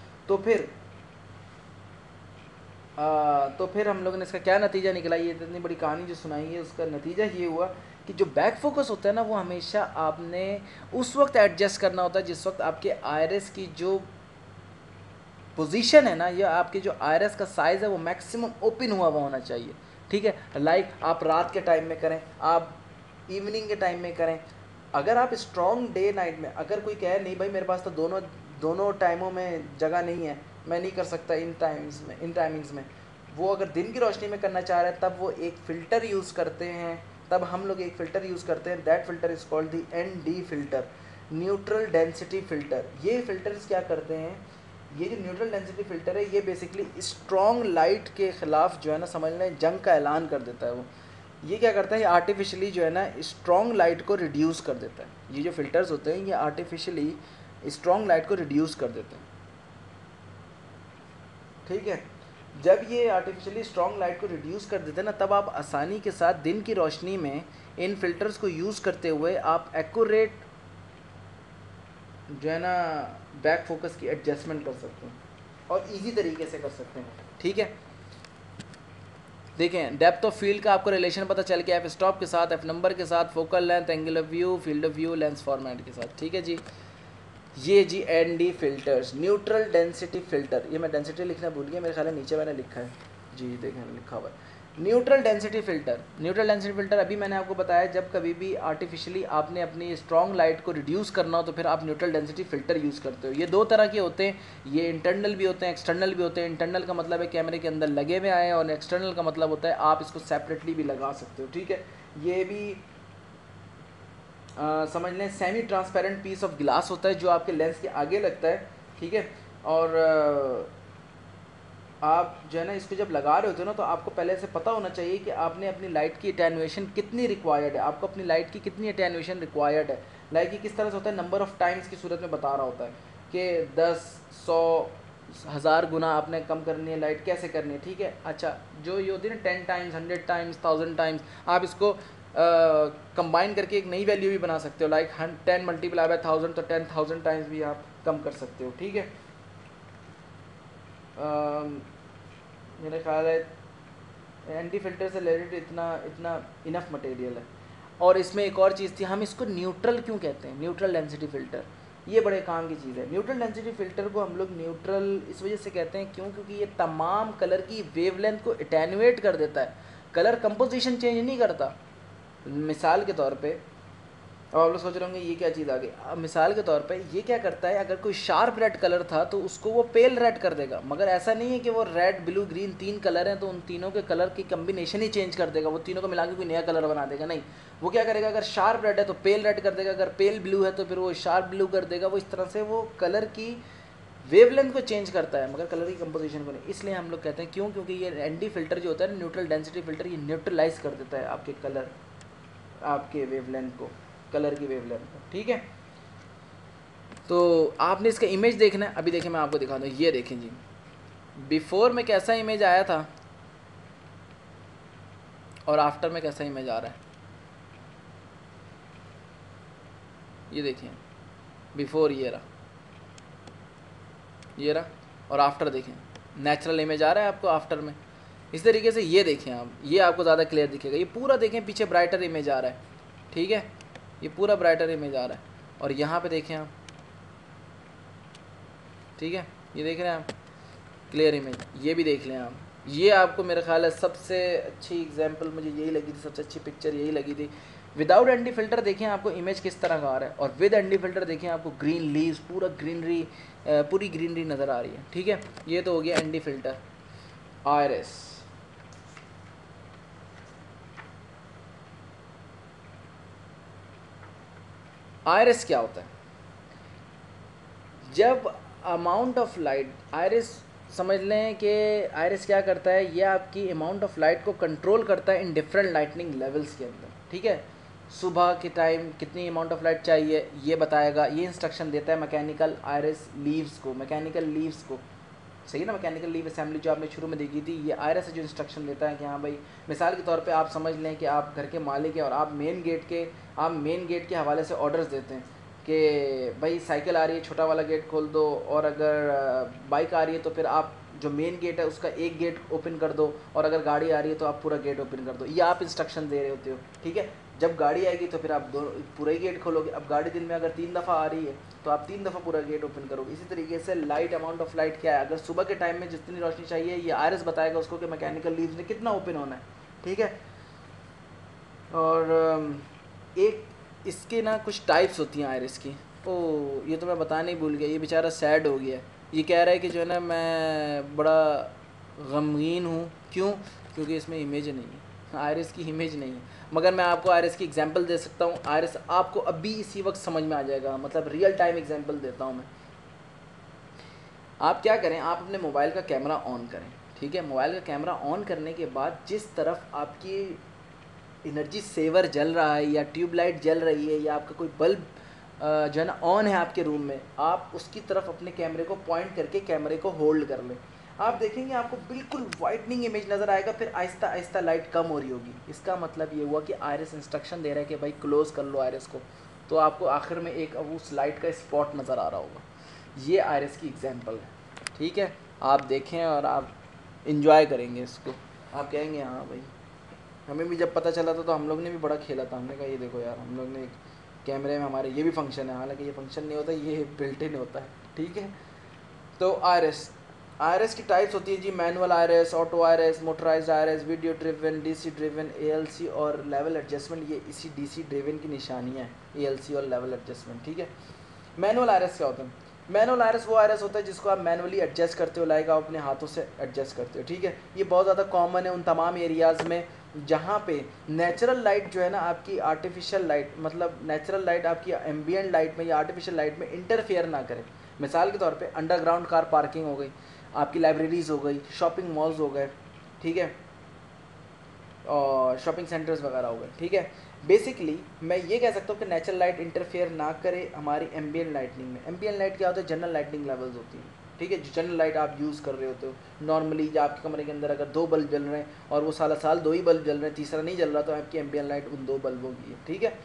तो फिर हम लोगों ने इसका क्या नतीजा निकला, ये इतनी बड़ी कहानी जो सुनाई है उसका नतीजा ये हुआ कि जो बैक फोकस होता है ना, वो हमेशा आपने उस वक्त एडजस्ट करना होता है जिस वक्त आपके आयरस की जो पोजीशन है ना, या आपके जो आयरस का साइज़ है वो मैक्सिमम ओपन हुआ हुआ होना चाहिए, ठीक है। लाइक आप रात के टाइम में करें, आप इवनिंग के टाइम में करें। अगर आप स्ट्रॉन्ग डे नाइट में, अगर कोई कहे नहीं भाई मेरे पास तो दोनों टाइमों में जगह नहीं है, मैं नहीं कर सकता इन टाइमिंग्स में, वो अगर दिन की रोशनी में करना चाह रहे हैं, तब वो एक फ़िल्टर यूज़ करते हैं। तब हम लोग एक फ़िल्टर यूज़ करते हैं, that filter is called the ND filter, neutral density filter. ये फ़िल्टर्स क्या करते हैं, ये जो न्यूट्रल डेंसिटी फ़िल्टर है, ये बेसिकली स्ट्रॉन्ग लाइट के ख़िलाफ़ जो है ना, समझ लें जंग का ऐलान कर देता है। वो ये क्या करता है, ये आर्टिफिशियली जो है ना स्ट्रॉन्ग लाइट को रिड्यूस कर देता है। ये जो फ़िल्टर्स होते हैं ये आर्टिफिशियली स्ट्रॉन्ग लाइट को रिड्यूस कर देते हैं, ठीक है। जब ये आर्टिफिशियली स्ट्रॉन्ग लाइट को रिड्यूस कर देते हैं ना, तब आप आसानी के साथ दिन की रोशनी में इन फ़िल्टर्स को यूज़ करते हुए आप एक्यूरेट जो है ना बैक फोकस की एडजस्टमेंट कर सकते हैं और इजी तरीके से कर सकते हैं, ठीक है। देखें डेप्थ ऑफ फील्ड का आपको रिलेशन पता चल गया, एफ स्टॉप के साथ, एफ नंबर के साथ, focal length, angular view, field of view, lens format के साथ, ठीक है जी। ये जी ND filters, neutral density filter. ये मैं डेंसिटी लिखना भूल गया, मेरे ख्याल है नीचे मैंने लिखा है जी, देखें लिखा हुआ है neutral density filter. Neutral density filter अभी मैंने आपको बताया, जब कभी भी आर्टिफिशियली आपने अपनी स्ट्रॉन्ग लाइट को रिड्यूस करना हो तो फिर आप न्यूट्रल डेंसिटी फ़िल्टर यूज़ करते हो। ये दो तरह के होते हैं, ये इंटरनल भी होते हैं, एक्सटर्नल भी होते हैं। इंटरनल का मतलब है कैमरे के अंदर लगे हुए आए, और एक्सटर्नल का मतलब होता है आप इसको सेपरेटली भी लगा सकते हो, ठीक है। ये भी समझ लें semi transparent piece of glass होता है जो आपके लेंस के आगे लगता है, ठीक है। और आप जो है ना इसको जब लगा रहे होते हो ना, तो आपको पहले से पता होना चाहिए कि आपने अपनी लाइट की अटेनुएशन कितनी रिक्वायर्ड है, आपको अपनी लाइट की कितनी अटेनुएशन रिक्वायर्ड है। लाइट की किस तरह से होता है, नंबर ऑफ़ टाइम्स की सूरत में बता रहा होता है कि 10, 100, 1000 गुना आपने कम करनी है लाइट, कैसे करनी है, ठीक है। अच्छा, जो ये होती है ना 10 टाइम्स, 100 टाइम्स, 1000 टाइम्स, आप इसको कंबाइन करके एक नई वैल्यू भी बना सकते हो, लाइक 10 मल्टीप्लाई बाय 1000, तो 10,000 टाइम्स भी आप कम कर सकते हो, ठीक है। मेरा ख्याल है एंटी फिल्टर से रिलेटेड इतना इतना इनफ मटेरियल है। और इसमें एक और चीज़ थी, हम इसको न्यूट्रल क्यों कहते हैं, न्यूट्रल डेंसिटी फ़िल्टर, ये बड़े काम की चीज़ है। न्यूट्रल डेंसिटी फ़िल्टर को हम लोग न्यूट्रल इस वजह से कहते हैं क्यों, क्योंकि ये तमाम कलर की वेवलेंथ को एटेनुएट कर देता है, कलर कंपोजिशन चेंज नहीं करता। मिसाल के तौर पे, अब आप लोग सोच रहे होंगे ये क्या चीज़ आ गई, मिसाल के तौर पे ये क्या करता है, अगर कोई शार्प रेड कलर था तो उसको वो पेल रेड कर देगा, मगर ऐसा नहीं है कि वो रेड ब्लू ग्रीन 3 कलर हैं तो उन तीनों के कलर की कम्बिनेशन ही चेंज कर देगा, वो तीनों को मिला के कोई नया कलर बना देगा, नहीं। वो क्या करेगा, अगर शार्प रेड है तो पेल रेड कर देगा, अगर पेल ब्लू है तो फिर वो शार्प ब्लू कर देगा। वो इस तरह से वो कलर की वेवलेंथ को चेंज करता है, मगर कलर की कंपोजिशन को नहीं। इसलिए हम लोग कहते हैं क्यों, क्योंकि ये एंटी फिल्टर जो होता है न्यूट्रल डेंसिटी फ़िल्टर, ये न्यूट्रलाइज कर देता है आपके कलर, आपके वेवलेंथ को, कलर की वेवलेंथ को, ठीक है। तो आपने इसका इमेज देखना है, अभी देखें मैं आपको दिखा दूँ, ये देखें जी, बिफोर में कैसा इमेज आया था और आफ्टर में कैसा इमेज आ रहा है, ये देखिए, बिफोर ये रहा, ये रहा, और आफ्टर देखें, नेचुरल इमेज आ रहा है आपको आफ्टर में। इस तरीके से ये देखें आप, ये आपको ज़्यादा क्लियर दिखेगा। ये पूरा देखें, पीछे ब्राइटर इमेज आ रहा है, ठीक है, ये पूरा ब्राइटर इमेज आ रहा है। और यहाँ पे देखें आप, ठीक है, ये देख रहे हैं आप क्लियर इमेज, ये भी देख लें आप। ये आपको मेरा ख्याल है सबसे अच्छी एग्जांपल मुझे यही लगी थी, सबसे अच्छी पिक्चर यही लगी थी। विदाउट एंटी फिल्टर देखें आपको इमेज किस तरह का आ रहा है, और विद एंटी फिल्टर देखें आपको ग्रीन लीव्स, पूरा ग्रीनरी, पूरी ग्रीनरी नज़र आ रही है, ठीक है। ये तो हो गया एंटी फिल्टर। आयरिस, आयरिस क्या होता है, जब अमाउंट ऑफ लाइट, आयरिस समझ लें कि आयरिस क्या करता है, ये आपकी अमाउंट ऑफ लाइट को कंट्रोल करता है इन डिफरेंट लाइटनिंग लेवल्स के अंदर, ठीक है। सुबह के टाइम कितनी अमाउंट ऑफ लाइट चाहिए ये बताएगा, ये इंस्ट्रक्शन देता है मैकेनिकल आयरिस लीव्स को, मैकेनिकल लीव्स को, सही है ना। मैकेनिकल लीव असेंबली जो आपने शुरू में देखी थी, ये आयरिस है जो इंस्ट्रक्शन देता है कि हाँ भाई, मिसाल के तौर पे आप समझ लें कि आप घर के मालिक हैं और आप मेन गेट के हवाले से ऑर्डर्स देते हैं कि भाई साइकिल आ रही है, छोटा वाला गेट खोल दो, और अगर बाइक आ रही है तो फिर आप जो मेन गेट है उसका एक गेट ओपन कर दो, और अगर गाड़ी आ रही है तो आप पूरा गेट ओपन कर दो। ये आप इंस्ट्रक्शन दे रहे होते हो, ठीक है। जब गाड़ी आएगी तो फिर आप पूरा ही गेट खोलोगे। अब गाड़ी दिन में अगर 3 दफ़ा आ रही है तो आप 3 दफ़ा पूरा गेट ओपन करोगे। इसी तरीके से लाइट, अमाउंट ऑफ लाइट क्या है, अगर सुबह के टाइम में जितनी रोशनी चाहिए, ये आयरिस बताएगा उसको कि मैकेनिकल लीव्स ने कितना ओपन होना है, ठीक है। और एक इसके ना कुछ टाइप्स होती हैं आयरिस की। ओ, ये तो मैं बताने ही भूल गया, ये बेचारा सैड हो गया। ये कह रहा है कि जो है ना, मैं बड़ा गमगीन हूँ, क्यों, क्योंकि इसमें इमेज नहीं है, आयरिस की इमेज नहीं है। मगर मैं आपको आयरिस की एग्जांपल दे सकता हूँ, आयरिस आपको अभी इसी वक्त समझ में आ जाएगा, मतलब रियल टाइम एग्जांपल देता हूँ मैं। आप क्या करें, आप अपने मोबाइल का कैमरा ऑन करें, ठीक है। मोबाइल का कैमरा ऑन करने के बाद जिस तरफ आपकी एनर्जी सेवर जल रहा है, या ट्यूबलाइट जल रही है, या आपका कोई बल्ब जो है ना ऑन है आपके रूम में, आप उसकी तरफ अपने कैमरे को पॉइंट करके कैमरे को होल्ड कर लें। आप देखेंगे आपको बिल्कुल वाइटनिंग इमेज नज़र आएगा, फिर आहिस्ता आहिस्ता लाइट कम हो रही होगी। इसका मतलब ये हुआ कि आयरिस इंस्ट्रक्शन दे रहा है कि भाई क्लोज़ कर लो आयरिस को, तो आपको आखिर में एक अब उस लाइट का स्पॉट नज़र आ रहा होगा। ये आयरिस की एग्जांपल है, ठीक है। आप देखें और आप इंजॉय करेंगे इसको, आप कहेंगे हाँ भाई, हमें भी जब पता चला था तो हम लोग ने भी बड़ा खेला था। हमने कहा ये देखो यार, हम लोग ने एक कैमरे में हमारे ये भी फंक्शन है, हालांकि ये फंक्शन नहीं होता, ये बिल्ट इन होता है, ठीक है। तो आयरिस की टाइप्स होती है जी, manual iris, auto iris, motorized iris, video driven, DC driven, ALC और लेवल एडजस्टमेंट। ये इसी डीसी ड्रिवन की निशानियाँ हैं, एएलसी और लेवल एडजस्टमेंट, ठीक है। मैनुअल आयरिस क्या होता है, मैनुअल आयरिस वो आयरिस होता है जिसको आप मैनुअली एडजस्ट करते हो, लाइक आप अपने हाथों से एडजस्ट करते हो, ठीक है। ये बहुत ज़्यादा कॉमन है उन तमाम एरियाज़ में जहाँ पे नेचुरल लाइट जो है ना आपकी आर्टिफिशियल लाइट, मतलब नेचुरल लाइट आपकी एम्बियंट लाइट में या आर्टिफिशियल लाइट में इंटरफेयर ना करे। मिसाल के तौर पे अंडरग्राउंड कार पार्किंग हो गई, आपकी लाइब्रेरीज़ हो गई, शॉपिंग मॉल्स हो गए, ठीक है, और शॉपिंग सेंटर्स वगैरह हो गए, ठीक है। बेसिकली मैं ये कह सकता हूँ कि नेचुरल लाइट इंटरफेयर ना करे हमारी एम्बियंट लाइटनिंग में। एम्बियंट लाइट क्या होता है, जनरल लाइटनिंग लेवल्स होती हैं, ठीक है, जो जनरल लाइट आप यूज़ कर रहे होते हो नॉर्मली, जो आपके कमरे के अंदर अगर 2 बल्ब जल रहे हैं और वो साल 2 ही बल्ब जल रहे हैं, तीसरा नहीं जल रहा, तो आपकी एम्बियन लाइट उन 2 बल्बों की है। ठीक है,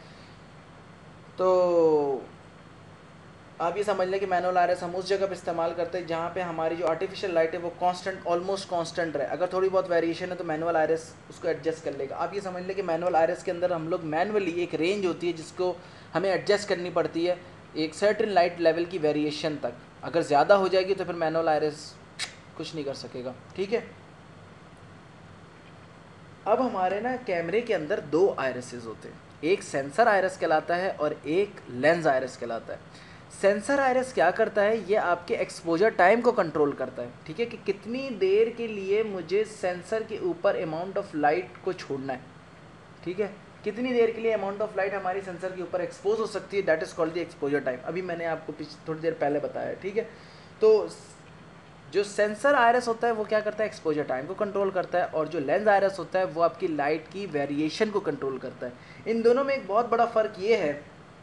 तो आप ये समझ लें कि मैनुअल आरएस हम उस जगह पे इस्तेमाल करते हैं जहाँ पे हमारी जो आर्टिफिशियल लाइट है वो कांस्टेंट, ऑलमोस्ट कांस्टेंट रहे। अगर थोड़ी बहुत वेरिएशन है तो मैनुअल आरएस उसको एडजस्ट कर लेगा। आप ये समझ लें कि मैनुअल आरएस के अंदर हम लोग मैनुअली एक रेंज होती है जिसको हमें एडजस्ट करनी पड़ती है एक सर्टेन लाइट लेवल की वेरिएशन तक। अगर ज़्यादा हो जाएगी तो फिर मैनुअल आरएस कुछ नहीं कर सकेगा। ठीक है, अब हमारे ना कैमरे के अंदर 2 आयरसेस होते हैं, एक सेंसर आयरस कहलाता है और एक लेंस आयरस कहलाता है। सेंसर आयरस क्या करता है, ये आपके एक्सपोजर टाइम को कंट्रोल करता है। ठीक है, कि कितनी देर के लिए मुझे सेंसर के ऊपर अमाउंट ऑफ लाइट को छोड़ना है। ठीक है, कितनी देर के लिए अमाउंट ऑफ लाइट हमारी सेंसर के ऊपर एक्सपोज हो सकती है, that is called the exposure time. अभी मैंने आपको थोड़ी देर पहले बताया। ठीक है, तो जो सेंसर आयरस होता है वो क्या करता है, एक्सपोजर टाइम को कंट्रोल करता है, और जो लेंस आयरस होता है वो आपकी लाइट की वेरिएशन को कंट्रोल करता है। इन दोनों में एक बहुत बड़ा फ़र्क ये है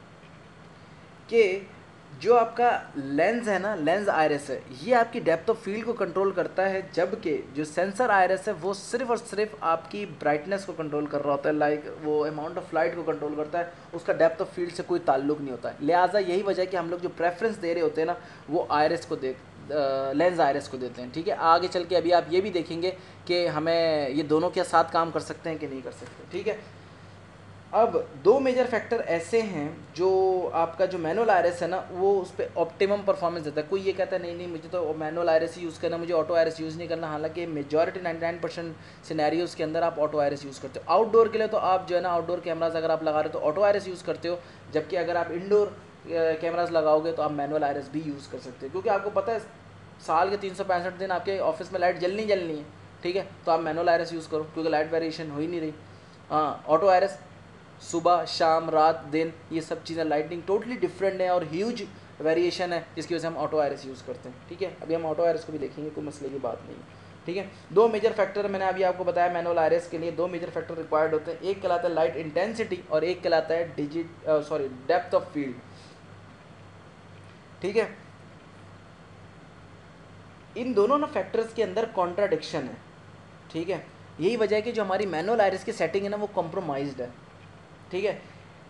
कि जो आपका लेंस है ना, लेंस आयरस है, ये आपकी डेप्थ ऑफ फील्ड को कंट्रोल करता है, जबकि जो सेंसर आयरस है वो सिर्फ और सिर्फ आपकी ब्राइटनेस को कंट्रोल कर रहा होता है, लाइक वो अमाउंट ऑफ लाइट को कंट्रोल करता है, उसका डेप्थ ऑफ फील्ड से कोई ताल्लुक नहीं होता है। लिहाजा यही वजह है कि हम लोग जो प्रेफरेंस दे रहे होते हैं ना वो आयरस को लेंस आयरस को देते हैं। ठीक है, आगे चल के अभी आप ये भी देखेंगे कि हमें ये दोनों के साथ काम कर सकते हैं कि नहीं कर सकते। ठीक है, अब 2 मेजर फैक्टर ऐसे हैं जो आपका जो मैनुअल आयरस है ना वो उस पर ऑप्टिमम परफॉर्मेंस देता है। कोई ये कहता है नहीं मुझे तो मैनुअल आयरस ही यूज़ करना, मुझे ऑटो आयरस यूज़ नहीं करना, हालांकि मेजॉरिटी 99% सिनेरियोज़ के अंदर आप ऑटो आयरस यूज़ करते हो। आउटडोर के लिए तो आप जो है ना आउटडोर कैमराज अगर आप लगा रहे हो तो ऑटो आयरस यूज़ करते हो, जबकि अगर आप इंडोर कैमराज लगाओगे तो आप मैनुअल आयरस भी यूज़ कर सकते हो, क्योंकि आपको पता है साल के 365 दिन आपके ऑफिस में लाइट जलनी है। ठीक है, तो आप मैनुअल आयरस यूज़ करो क्योंकि लाइट वेरिएशन हो ही नहीं रही। हाँ, ऑटो आयरस सुबह शाम रात दिन ये सब चीज़ें लाइटिंग टोटली डिफरेंट है और ह्यूज वेरिएशन है, जिसकी वजह से हम ऑटो आयरस यूज़ करते हैं। ठीक है, अभी हम ऑटो आयरस को भी देखेंगे, कोई मसले की बात नहीं है। ठीक है, 2 मेजर फैक्टर मैंने अभी आपको बताया मैनुअल आयरस के लिए 2 मेजर फैक्टर रिक्वायर्ड होते हैं, एक कहलाता है लाइट इंटेंसिटी और एक कहलाता है डेप्थ ऑफ फील्ड। ठीक है, इन दोनों ना फैक्टर्स के अंदर कॉन्ट्राडिक्शन है। ठीक है, यही वजह है कि जो हमारी मैनुअल आयरस की सेटिंग है ना वो कॉम्प्रोमाइज्ड है। ठीक है,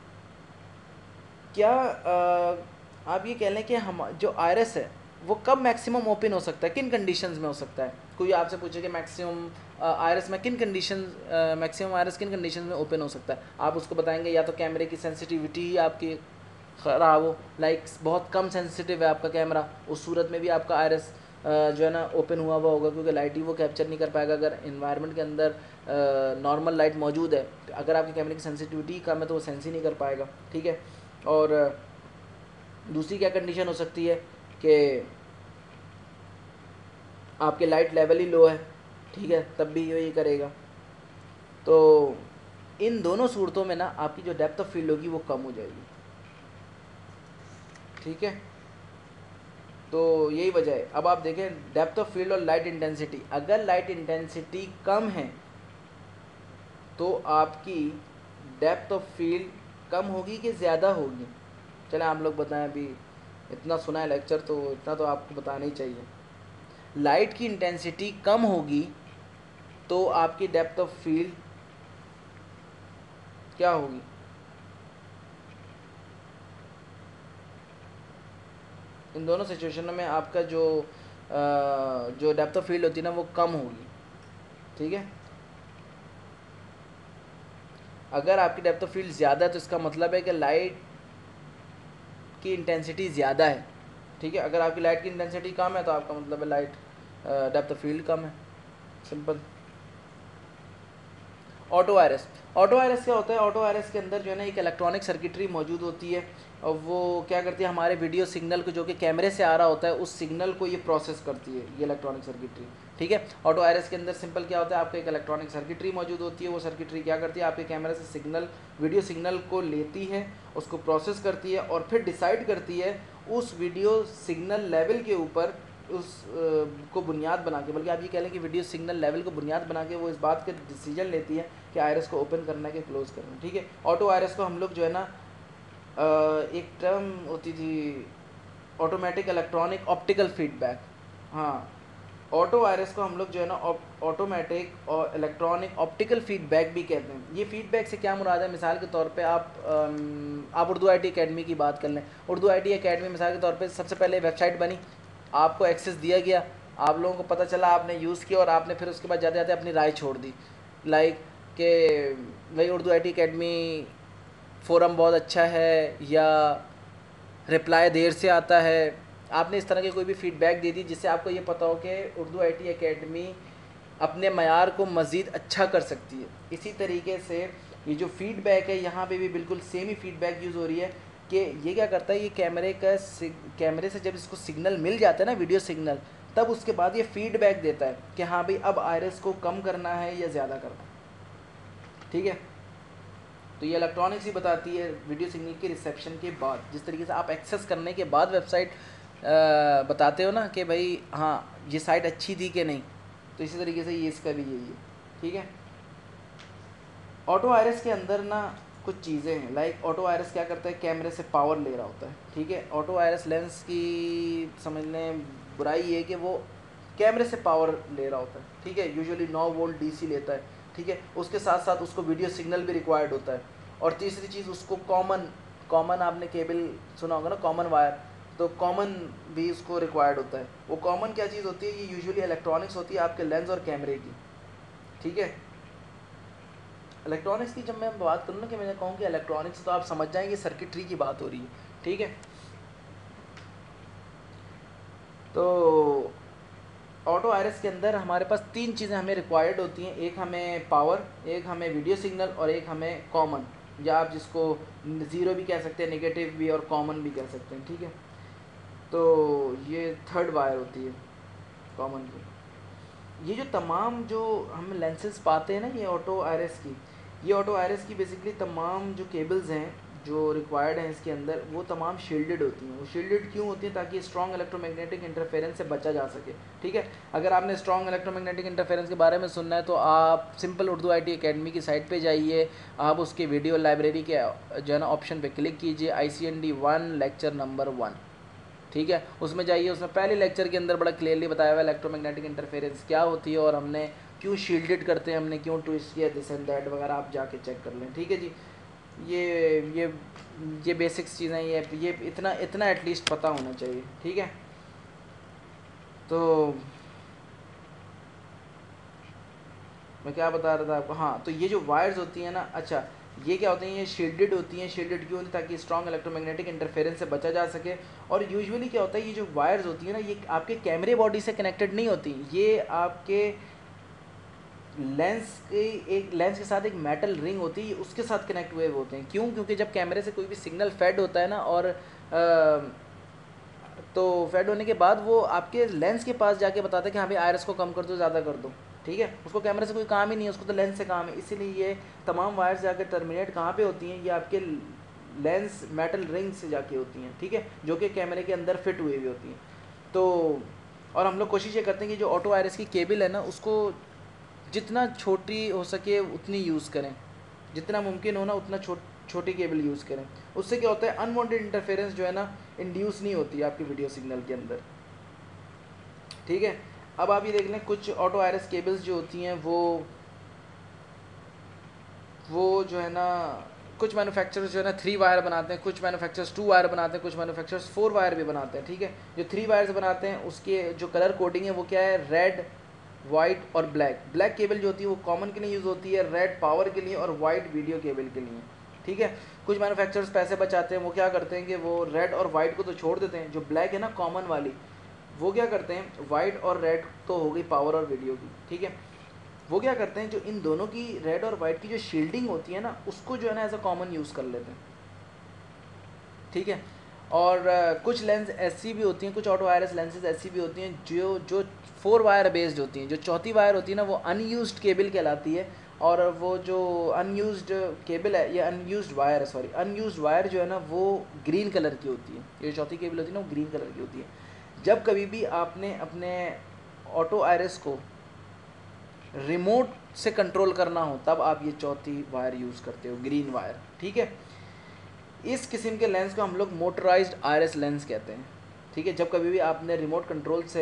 क्या आप ये कह लें कि हम जो आयरस है वो कब मैक्सिमम ओपन हो सकता है, किन कंडीशंस में हो सकता है। कोई आपसे पूछे कि मैक्सिमम आयरस में किन कंडीशन मैक्सिमम आयरस किन कंडीशन में ओपन हो सकता है, आप उसको बताएंगे या तो कैमरे की सेंसिटिविटी ही आपकी ख़राब हो, लाइक बहुत कम सेंसिटिव है आपका कैमरा, उस सूरत में भी आपका आयरस जो है ना ओपन हुआ होगा, क्योंकि लाइट ही वो कैप्चर नहीं कर पाएगा। अगर इन्वायरमेंट के अंदर नॉर्मल लाइट मौजूद है, अगर आपके कैमरे की सेंसिटिविटी कम है तो वो सेंस ही नहीं कर पाएगा। ठीक है, और दूसरी क्या कंडीशन हो सकती है कि आपके लाइट लेवल ही लो है। ठीक है, तब भी ये करेगा। तो इन दोनों सूरतों में ना आपकी जो डेप्थ ऑफ फील्ड होगी वो कम हो जाएगी। ठीक है, तो यही वजह है। अब आप देखें डेप्थ ऑफ फील्ड और लाइट इंटेंसिटी, अगर लाइट इंटेंसिटी कम है तो आपकी डेप्थ ऑफ फील्ड कम होगी कि ज़्यादा होगी। चलें आप लोग बताएं, अभी इतना सुना है लेक्चर तो इतना तो आपको बताना ही चाहिए। लाइट की इंटेंसिटी कम होगी तो आपकी डेप्थ ऑफ फील्ड क्या होगी, इन दोनों सिचुएशनों में आपका जो डेप्थ ऑफ फील्ड होती है ना वो कम होगी। ठीक है, अगर आपकी डेप्थ ऑफ फील्ड ज़्यादा है तो इसका मतलब है कि लाइट की इंटेंसिटी ज़्यादा है। ठीक है, अगर आपकी लाइट की इंटेंसिटी कम है तो आपका मतलब है लाइट डेप्थ ऑफ फील्ड कम है, simple. Auto iris, auto iris क्या होता है, ऑटो आयरस के अंदर जो है ना एक इलेक्ट्रॉनिक सर्किटरी मौजूद होती है और वो क्या करती है हमारे वीडियो सिग्नल को जो कि कैमरे से आ रहा होता है उस सिग्नल को ये प्रोसेस करती है, ये इलेक्ट्रॉनिक सर्किटरी। ठीक है, ऑटो आयरस के अंदर सिंपल क्या होता है, आपका एक इलेक्ट्रॉनिक सर्किटरी मौजूद होती है, वो सर्किटरी क्या करती है आपके कैमरे से सिग्नल वीडियो सिग्नल को लेती है, उसको प्रोसेस करती है और फिर डिसाइड करती है उस वीडियो सिग्नल लेवल के ऊपर उस को बुनियाद बना के, बल्कि आप ये कह लें कि वीडियो सिग्नल लेवल को बुनियाद बना के वो इस बात का डिसीजन लेती है कि आयरस को ओपन करना है कि क्लोज़ करना है। ठीक है, ऑटो आयरस को हम लोग जो है ना एक टर्म होती थी ऑटोमेटिक इलेक्ट्रॉनिक ऑप्टिकल फीडबैक, हाँ, ऑटो वायरस को हम लोग जो है ना ऑटोमेटिक और इलेक्ट्रॉनिक ऑप्टिकल फीडबैक भी कहते हैं। ये फीडबैक से क्या मुराद है? मिसाल के तौर पे आप उर्दू IT अकेडमी की बात कर लें। उर्दू IT अकेडमी मिसाल के तौर पे सबसे पहले वेबसाइट बनी, आपको एक्सेस दिया गया, आप लोगों को पता चला, आपने यूज़ किया और आपने फिर उसके बाद जाते जाते अपनी राय छोड़ दी, लाइक कि भाई उर्दू IT अकेडमी फ़ोरम बहुत अच्छा है या रिप्लाई देर से आता है। आपने इस तरह की कोई भी फ़ीडबैक दे दी जिससे आपको ये पता हो कि उर्दू IT अकेडमी अपने मयार को मज़ीद अच्छा कर सकती है। इसी तरीके से ये जो फ़ीडबैक है, यहाँ पे भी बिल्कुल सेम ही फ़ीडबैक यूज़ हो रही है कि ये क्या करता है, ये कैमरे से जब इसको सिग्नल मिल जाता है ना, वीडियो सिग्नल, तब उसके बाद ये फ़ीडबैक देता है कि हाँ भाई अब आयरस को कम करना है या ज़्यादा करना है। ठीक है, तो ये इलेक्ट्रॉनिक्स ही बताती है वीडियो सिग्नल के रिसेप्शन के बाद, जिस तरीके से आप एक्सेस करने के बाद वेबसाइट बताते हो ना कि भाई हाँ ये साइट अच्छी थी कि नहीं, तो इसी तरीके से ये इसका भी यही है। ठीक है, ऑटो आयरस के अंदर ना कुछ चीज़ें हैं, लाइक ऑटो आयरस क्या करता है, कैमरे से पावर ले रहा होता है। ठीक है, ऑटो आयरस लेंस की समझ लें बुराई ये है कि वो कैमरे से पावर ले रहा होता है। ठीक है, यूजुअली 9 वोल्ट DC लेता है। ठीक है, उसके साथ साथ उसको वीडियो सिग्नल भी रिक्वायर्ड होता है। और तीसरी चीज़, उसको कॉमन आपने केबल सुना होगा ना, कॉमन वायर, तो कॉमन भी उसको रिक्वायर्ड होता है। वो कॉमन क्या चीज़ होती है? ये यूजुअली इलेक्ट्रॉनिक्स होती है आपके लेंस और कैमरे की। ठीक है, इलेक्ट्रॉनिक्स की जब मैं बात करूँ ना, कि मैंने कहूँ कि इलेक्ट्रॉनिक्स, तो आप समझ जाएंगे सर्किटरी की बात हो रही है। ठीक है, तो ऑटो आयरस के अंदर हमारे पास 3 चीज़ें हमें रिक्वायर्ड होती हैं। एक हमें पावर, एक हमें वीडियो सिग्नल और एक हमें कॉमन, या आप जिसको ज़ीरो भी कह सकते हैं, नेगेटिव भी और कॉमन भी कह सकते हैं। ठीक है, तो ये थर्ड वायर होती है कॉमन की। ये जो तमाम जो हम लेंसेज पाते हैं ना, ये ऑटो आयरस की, ये ऑटो आयरस की बेसिकली तमाम जो केबल्स हैं जो रिक्वायर्ड हैं इसके अंदर, वो तमाम शील्डेड होती हैं। वो शील्डेड क्यों होती हैं? ताकि स्ट्रॉन्ग इलेक्ट्रोमैग्नेटिक इंटरफेरेंस से बचा जा सके। ठीक है, अगर आपने स्ट्रॉन्ग इलेक्ट्रोमैग्नेटिक इंटरफेरेंस के बारे में सुनना है तो आप सिंपल उर्दू IT अकेडमी की साइट पे जाइए, आप उसकी वीडियो लाइब्रेरी के जो है ना ऑप्शन पे क्लिक कीजिए, ICND 1 लेक्चर नंबर 1। ठीक है, उसमें जाइए, उसमें पहले लेक्चर के अंदर बड़ा क्लियरली बताया हुआ है इलेक्ट्रोमैग्नेटिक इंटरफेरेंस क्या होती है और हमने क्यों शील्डेड करते हैं, हमने क्यों ट्विस्ट किया, दिस एंड दैट वगैरह आप जाके चेक कर लें। ठीक है जी, ये ये बेसिक्स चीज़ें, ये इतना एटलीस्ट पता होना चाहिए। ठीक है, तो मैं क्या बता रहा था आपको, हाँ, तो ये जो वायर्स होती हैं ना, अच्छा, ये क्या होती हैं, ये शील्डेड होती हैं। शील्डेड क्यों होती है? ताकि स्ट्रॉन्ग इलेक्ट्रोमैग्नेटिक इंटरफेरेंस से बचा जा सके। और यूजुअली क्या होता है, ये जो वायर्स होती हैं ना, ये आपके कैमरे बॉडी से कनेक्टेड नहीं होती, ये आपके लेंस के साथ एक मेटल रिंग होती है, उसके साथ कनेक्ट हुए होते हैं। क्यों? क्योंकि जब कैमरे से कोई भी सिग्नल फेड होता है ना, और तो फेड होने के बाद वो आपके लेंस के पास जाके बताता है कि हाँ भाई आयरस को कम कर दो, ज़्यादा कर दो। ठीक है, उसको कैमरे से कोई काम ही नहीं है, उसको तो लेंस से काम है। इसीलिए ये तमाम वायर्स जाके टर्मिनेट कहाँ पे होती हैं? ये आपके लेंस मेटल रिंग से जाके होती हैं। ठीक है, जो कि कैमरे के अंदर फिट हुई हुई होती हैं। तो और हम लोग कोशिश ये करते हैं कि जो ऑटो आयरस की केबल है ना, उसको जितना छोटी हो सके उतनी यूज़ करें, जितना मुमकिन हो ना उतना छोटी केबल यूज़ करें। उससे क्या होता है, अनवांटेड इंटरफेरेंस जो है ना इंड्यूस नहीं होती है आपकी वीडियो सिग्नल के अंदर। ठीक है, अब आप ये देख लें, कुछ ऑटो आयरस केबल्स जो होती हैं वो जो है ना, कुछ मैन्युफैक्चरर्स जो है ना 3 वायर बनाते हैं, कुछ मैन्युफैक्चरर्स 2 वायर बनाते हैं, कुछ मैन्युफैक्चरर्स 4 वायर भी बनाते हैं। ठीक है, जो 3 वायर्स बनाते हैं उसके जो कलर कोडिंग है वो क्या है, रेड, वाइट और ब्लैक केबल जो होती है वो कॉमन के लिए यूज़ होती है, रेड पावर के लिए और वाइट वीडियो केबल के लिए। ठीक है, कुछ मैन्युफैक्चरर्स पैसे बचाते हैं, वो क्या करते हैं कि वो रेड और वाइट को तो छोड़ देते हैं, जो ब्लैक है ना कॉमन वाली, वो क्या करते हैं, वाइट और रेड तो हो गई पावर और वीडियो की। ठीक है, वो क्या करते हैं, जो इन दोनों की रेड और वाइट की जो शील्डिंग होती है ना, उसको जो है ना एज अ कॉमन यूज़ कर लेते हैं। ठीक है, और कुछ लेंस ऐसी भी होती हैं, कुछ ऑटो वायरस लेंसेज ऐसी भी होती हैं जो 4 वायर बेस्ड होती हैं। जो चौथी वायर होती है ना, वो अनयूज्ड केबल कहलाती है। और वो जो अनयूज्ड केबल है, ये अनयूज्ड वायर है, सॉरी, अनयूज्ड वायर जो है ना वो ग्रीन कलर की होती है। ये चौथी केबल होती है ना, वो ग्रीन कलर की होती है। जब कभी भी आपने अपने ऑटो आयरस को रिमोट से कंट्रोल करना हो, तब आप ये चौथी वायर यूज़ करते हो, ग्रीन वायर। ठीक है, इस किस्म के लेंस को हम लोग मोटराइज्ड आयरस लेंस कहते हैं। ठीक है, जब कभी भी आपने रिमोट कंट्रोल से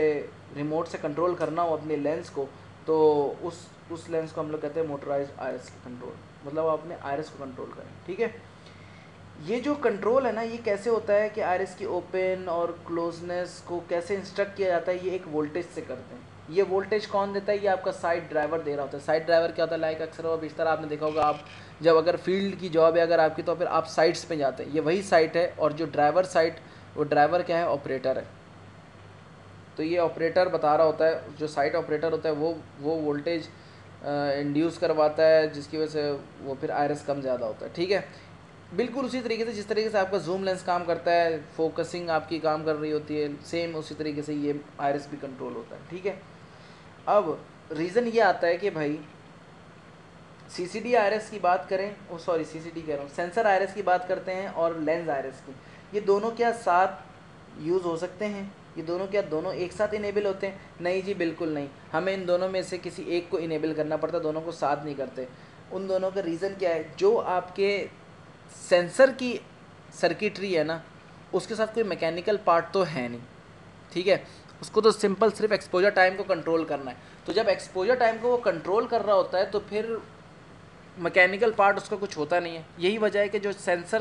रिमोट से कंट्रोल करना हो अपने लेंस को, तो उस लेंस को हम लोग कहते हैं मोटराइज्ड आयरस कंट्रोल, मतलब आप अपने आयरस को कंट्रोल करें। ठीक है, ये जो कंट्रोल है ना, ये कैसे होता है कि आयरस की ओपन और क्लोजनेस को कैसे इंस्ट्रक्ट किया जाता है, ये एक वोल्टेज से करते हैं। ये वोल्टेज कौन देता है? ये आपका साइड ड्राइवर दे रहा होता है। साइड ड्राइवर क्या होता है? लाइक अक्सर और बेशतर आपने देखा होगा, आप जब अगर फील्ड की जॉब है अगर आपकी, तो फिर आप साइट्स पे जाते हैं, ये वही साइट है। और जो ड्राइवर साइट, वो ड्राइवर क्या है? ऑपरेटर है। तो ये ऑपरेटर बता रहा होता है, जो साइट ऑपरेटर होता है वो वोल्टेज इंड्यूस करवाता है, जिसकी वजह से वो फिर आयरस कम ज़्यादा होता है। ठीक है, बिल्कुल उसी तरीके से जिस तरीके से आपका जूम लेंस काम करता है, फोकसिंग आपकी काम कर रही होती है, सेम उसी तरीके से ये आयरस भी कंट्रोल होता है। ठीक है, अब रीज़न ये आता है कि भाई सीसीडी आयरस की बात करें, सीसीडी कह रहा हूँ, सेंसर आयरस की बात करते हैं और लेंस आयरस की, ये दोनों क्या साथ यूज़ हो सकते हैं? ये दोनों क्या दोनों एक साथ इनेबल होते हैं? नहीं जी, बिल्कुल नहीं। हमें इन दोनों में से किसी एक को इनेबल करना पड़ता है, दोनों को साथ नहीं करते। उन दोनों का रीज़न क्या है? जो आपके सेंसर की सर्किटरी है ना, उसके साथ कोई मैकेनिकल पार्ट तो है नहीं। ठीक है, उसको तो सिंपल सिर्फ एक्सपोजर टाइम को कंट्रोल करना है। तो जब एक्सपोजर टाइम को वो कंट्रोल कर रहा होता है, तो फिर मैकेनिकल पार्ट उसका कुछ होता नहीं है। यही वजह है कि जो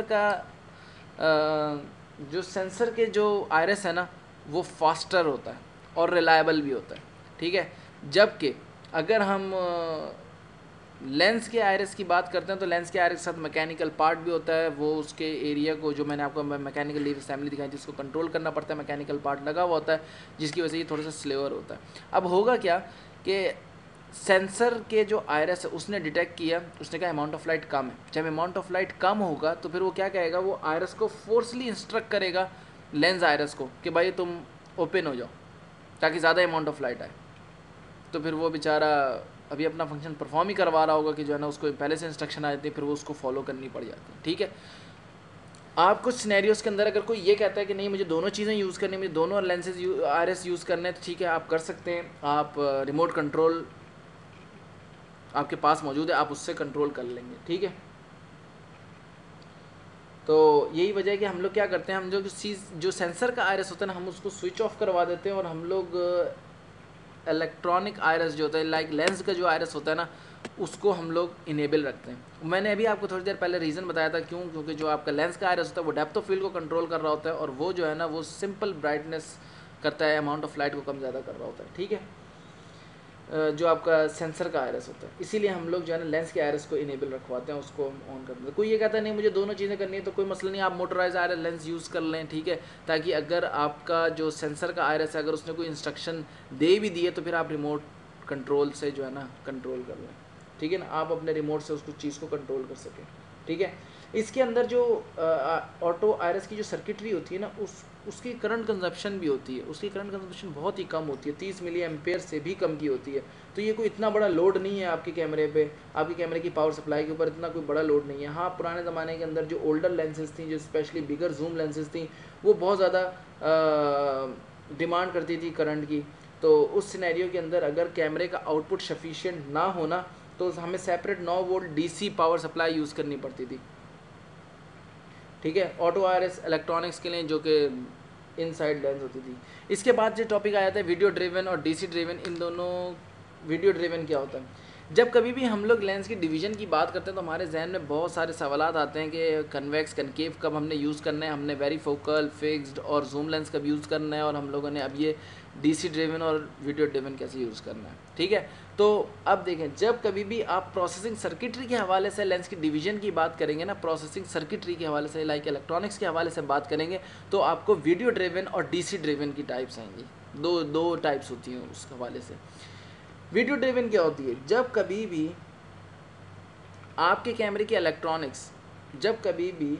सेंसर के जो आयरस है ना, वो फास्टर होता है और रिलायबल भी होता है। ठीक है, जबकि अगर हम लेंस के आयरस की बात करते हैं, तो लेंस के आयरस के साथ मैकेनिकल पार्ट भी होता है। वो उसके एरिया को, जो मैंने आपको मैकेनिकल लीव असेंबली दिखाई थी, जिसको कंट्रोल करना पड़ता है, मैकेनिकल पार्ट लगा हुआ होता है, जिसकी वजह से ये थोड़ा सा स्लोअर होता है। अब होगा क्या कि सेंसर के जो आयरस है उसने डिटेक्ट किया, उसने कहा अमाउंट ऑफ लाइट कम है। जब अमाउंट ऑफ लाइट कम होगा तो फिर वो क्या कहेगा? वो आयरस को फोर्सली इंस्ट्रक्ट करेगा लेंस आयरस को कि भाई तुम ओपन हो जाओ, ताकि ज़्यादा अमाउंट ऑफ लाइट आए। तो फिर वो बेचारा अभी अपना फंक्शन परफॉर्म ही करवा रहा होगा कि जो है ना, उसको पहले से इंस्ट्रक्शन आ जाती है, फिर वो उसको फॉलो करनी पड़ जाती है। ठीक है, आप कुछ सिनेरियोज़ के अंदर अगर कोई ये कहता है कि नहीं मुझे दोनों चीज़ें यूज़ करनी, मुझे दोनों लेंसेज आरएस यूज़ करने हैं, तो ठीक है, आप कर सकते हैं। आप रिमोट कंट्रोल आपके पास मौजूद है, आप उससे कंट्रोल कर लेंगे। ठीक है, तो यही वजह है कि हम लोग क्या करते हैं, हम जो सेंसर का आयरस होता है ना, हम उसको स्विच ऑफ करवा देते हैं, और हम लोग इलेक्ट्रॉनिक आयरस जो होता है, लाइक लेंस का जो आयरस होता है ना, उसको हम लोग इनेबल रखते हैं। मैंने अभी आपको थोड़ी देर पहले रीज़न बताया था क्यों, क्योंकि जो आपका लेंस का आयरस होता है वो डेप्थ ऑफ फील्ड को कंट्रोल कर रहा होता है, और वो जो है ना, वो सिंपल ब्राइटनेस करता है, अमाउंट ऑफ लाइट को कम ज़्यादा कर रहा होता है। ठीक है, जो आपका सेंसर का आयरस होता है, इसीलिए हम लोग जो है ना लेंस के आयरस को इनेबल रखवाते हैं, उसको ऑन कर देते हैं। कोई ये कहता है नहीं मुझे दोनों चीज़ें करनी है, तो कोई मसला नहीं, आप मोटराइज आयरस लेंस यूज़ कर लें। ठीक है, ताकि अगर आपका जो सेंसर का आयरस है, अगर उसने कोई इंस्ट्रक्शन दे भी दिए, तो फिर आप रिमोट कंट्रोल से जो है ना कंट्रोल कर लें। ठीक है ना, आप अपने रिमोट से उसको चीज़ को कंट्रोल कर सकें। ठीक है, इसके अंदर जो ऑटो आयरस की जो सर्किटरी होती है ना, उसकी करंट कंजप्शन भी होती है, उसकी करंट कंजप्शन बहुत ही कम होती है, 30 मिली एम्पेयर से भी कम की होती है। तो ये कोई इतना बड़ा लोड नहीं है आपके कैमरे पे, आपके कैमरे की पावर सप्लाई के ऊपर इतना कोई बड़ा लोड नहीं है। हाँ, पुराने ज़माने के अंदर जो ओल्डर लेंसेज थी, जो स्पेशली बिगर जूम लेंसेज थी, वो बहुत ज़्यादा डिमांड करती थी करंट की। तो उस सिनेरियो के अंदर अगर कैमरे का आउटपुट सफिशिएंट ना होना, तो हमें separate 9 volt DC power supply use करनी पड़ती थी। ठीक है, ऑटो आयरस इलेक्ट्रॉनिक्स के लिए, जो कि इनसाइड लेंस होती थी। इसके बाद जो टॉपिक आया था वीडियो ड्रिवन और डीसी ड्रिवन, इन दोनों, वीडियो ड्रिवन क्या होता है? जब कभी भी हम लोग लेंस की डिवीज़न की बात करते हैं, तो हमारे जहन में बहुत सारे सवालात आते हैं कि कन्वेक्स कनकेव कब हमने यूज़ करना है, हमने वेरी फोकल, फिक्स्ड और जूम लेंस कब यूज़ करना है, और हम लोगों ने अब ये डीसी ड्रिवन और वीडियो ड्रिवन कैसे यूज़ करना है। ठीक है, तो अब देखें, जब कभी भी आप प्रोसेसिंग सर्किटरी के हवाले से लेंस की डिवीज़न की बात करेंगे ना, प्रोसेसिंग सर्किटरी के हवाले से, लाइक इलेक्ट्रॉनिक्स के हवाले से बात करेंगे, तो आपको वीडियो ड्रिवन और डीसी ड्रिवन की टाइप्स आएंगी। दो टाइप्स होती हैं उस हवाले से। वीडियो ड्रिवन क्या होती है? जब कभी भी आपके कैमरे की इलेक्ट्रॉनिक्स, जब कभी भी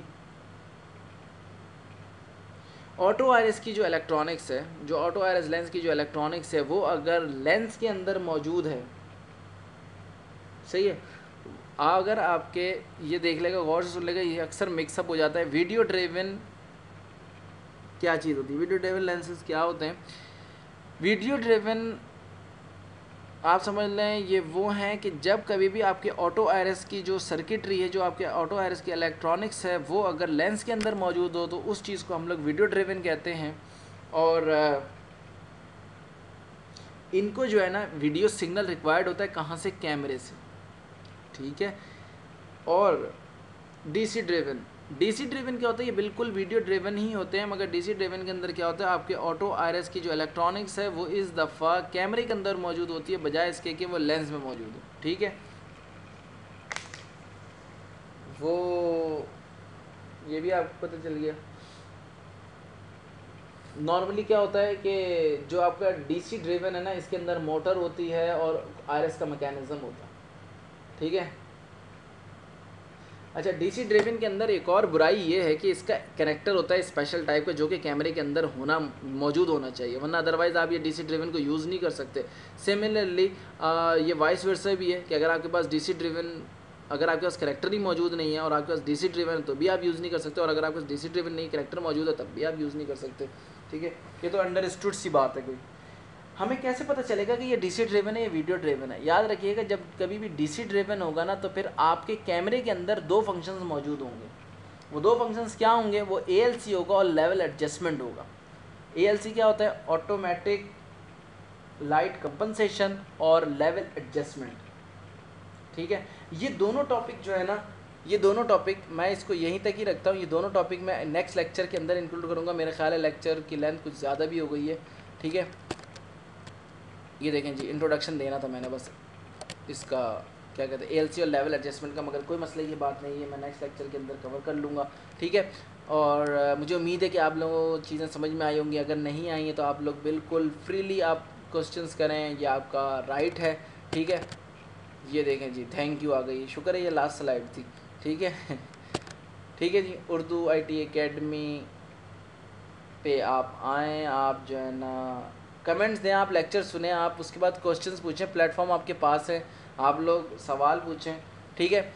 ऑटो आयरस की जो इलेक्ट्रॉनिक्स है, जो ऑटो आयरस लेंस की जो इलेक्ट्रॉनिक्स है, वो अगर लेंस के अंदर मौजूद है, सही है, अगर आपके, ये देख लेगा, गौर से सुन लेगा, ये अक्सर मिक्सअप हो जाता है। वीडियो ड्रिवन क्या चीज़ होती है? वीडियो ड्रिवन लेंसेज क्या होते हैं? वीडियो ड्रिवन आप समझ लें, ये वो हैं कि जब कभी भी आपके ऑटो आयरस की जो सर्किटरी है, जो आपके ऑटो आयरस की इलेक्ट्रॉनिक्स है, वो अगर लेंस के अंदर मौजूद हो, तो उस चीज़ को हम लोग वीडियो ड्रिवन कहते हैं। और इनको जो है ना वीडियो सिग्नल रिक्वायर्ड होता है कहाँ से, कैमरे से, ठीक है। और डीसी ड्रिवन क्या होता है, ये बिल्कुल वीडियो ड्रिवन ही होते हैं, मगर डीसी ड्रिवन के अंदर क्या होता है, आपके ऑटो आयरस की जो इलेक्ट्रॉनिक्स है वो इस दफ़ा कैमरे के अंदर मौजूद होती है बजाय इसके कि वो लेंस में मौजूद हो, ठीक है। वो ये भी आपको पता चल गया। नॉर्मली क्या होता है कि जो आपका डीसी ड्रिवन है ना, इसके अंदर मोटर होती है और आरएस का मैकेनिज़्म होता है, ठीक है। अच्छा, डीसी ड्रिवन के अंदर एक और बुराई ये है कि इसका कनेक्टर होता है स्पेशल टाइप का, जो कि कैमरे के अंदर मौजूद होना चाहिए, वरना अदरवाइज़ आप ये डीसी ड्रिवन को यूज़ नहीं कर सकते। सिमिलरली ये वाइस वर्सा भी है कि अगर आपके पास अगर आपके पास करेक्टर ही मौजूद नहीं है और आपके पास डीसी ड्रिवन है तो भी आप यूज़ नहीं कर सकते, और अगर आपके पास डीसी ड्रिवन नहीं, करेक्टर मौजूद है तब भी आप यूज़ नहीं कर सकते, ठीक है। ये तो अंडरस्टूड सी बात है। कोई हमें कैसे पता चलेगा कि ये डीसी ड्रिवन है या वीडियो ड्रिवन है? याद रखिएगा, जब कभी भी डीसी ड्रिवन होगा ना, तो फिर आपके कैमरे के अंदर दो फंक्शंस मौजूद होंगे। वो दो फंक्शंस क्या होंगे? वो ALC होगा और लेवल एडजस्टमेंट होगा। ALC क्या होता है? ऑटोमेटिक लाइट कंपनसेशन और लेवल एडजस्टमेंट, ठीक है। ये दोनों टॉपिक जो है ना, ये दोनों टॉपिक मैं इसको यहीं तक ही रखता हूँ। ये दोनों टॉपिक मैं नेक्स्ट लेक्चर के अंदर इंक्लूड करूँगा। मेरा ख्याल है लेक्चर की लेंथ कुछ ज़्यादा भी हो गई है, ठीक है। ये देखें जी, इंट्रोडक्शन देना था मैंने बस इसका, क्या कहते हैं, ALC और लेवल एडजस्टमेंट का, मगर कोई मसले की बात नहीं है, मैं नेक्स्ट लेक्चर के अंदर कवर कर लूँगा, ठीक है। और मुझे उम्मीद है कि आप लोगों को चीज़ें समझ में आई होंगी। अगर नहीं आई हैं तो आप लोग बिल्कुल फ्रीली आप क्वेश्चंस करें, ये आपका राइट है, ठीक है। ये देखें जी, थैंक यू आ गई, शुक्र है, ये लास्ट स्लाइड थी, ठीक है। ठीक है जी, उर्दू IT एकेडमी पे आप आएँ, आप जो है ना कमेंट्स दें, आप लेक्चर सुने, आप उसके बाद क्वेश्चंस पूछें, प्लेटफॉर्म आपके पास है, आप लोग सवाल पूछें, ठीक है।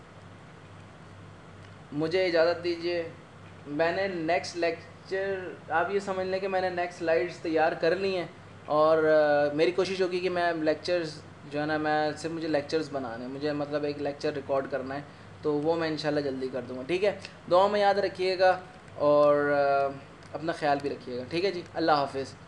मुझे इजाज़त दीजिए। मैंने नेक्स्ट लेक्चर, आप ये समझ लें कि मैंने नेक्स्ट स्लाइड्स तैयार कर ली हैं, और मेरी कोशिश होगी कि मैं लेक्चर्स जो है ना, मैं सिर्फ मुझे लेक्चर्स बनाने हैं, मुझे मतलब एक लेक्चर रिकॉर्ड करना है, तो वो मैं इंशाल्लाह जल्दी कर दूँगा, ठीक है। दुआ में याद रखिएगा और अपना ख्याल भी रखिएगा, ठीक है जी। अल्लाह हाफिज़।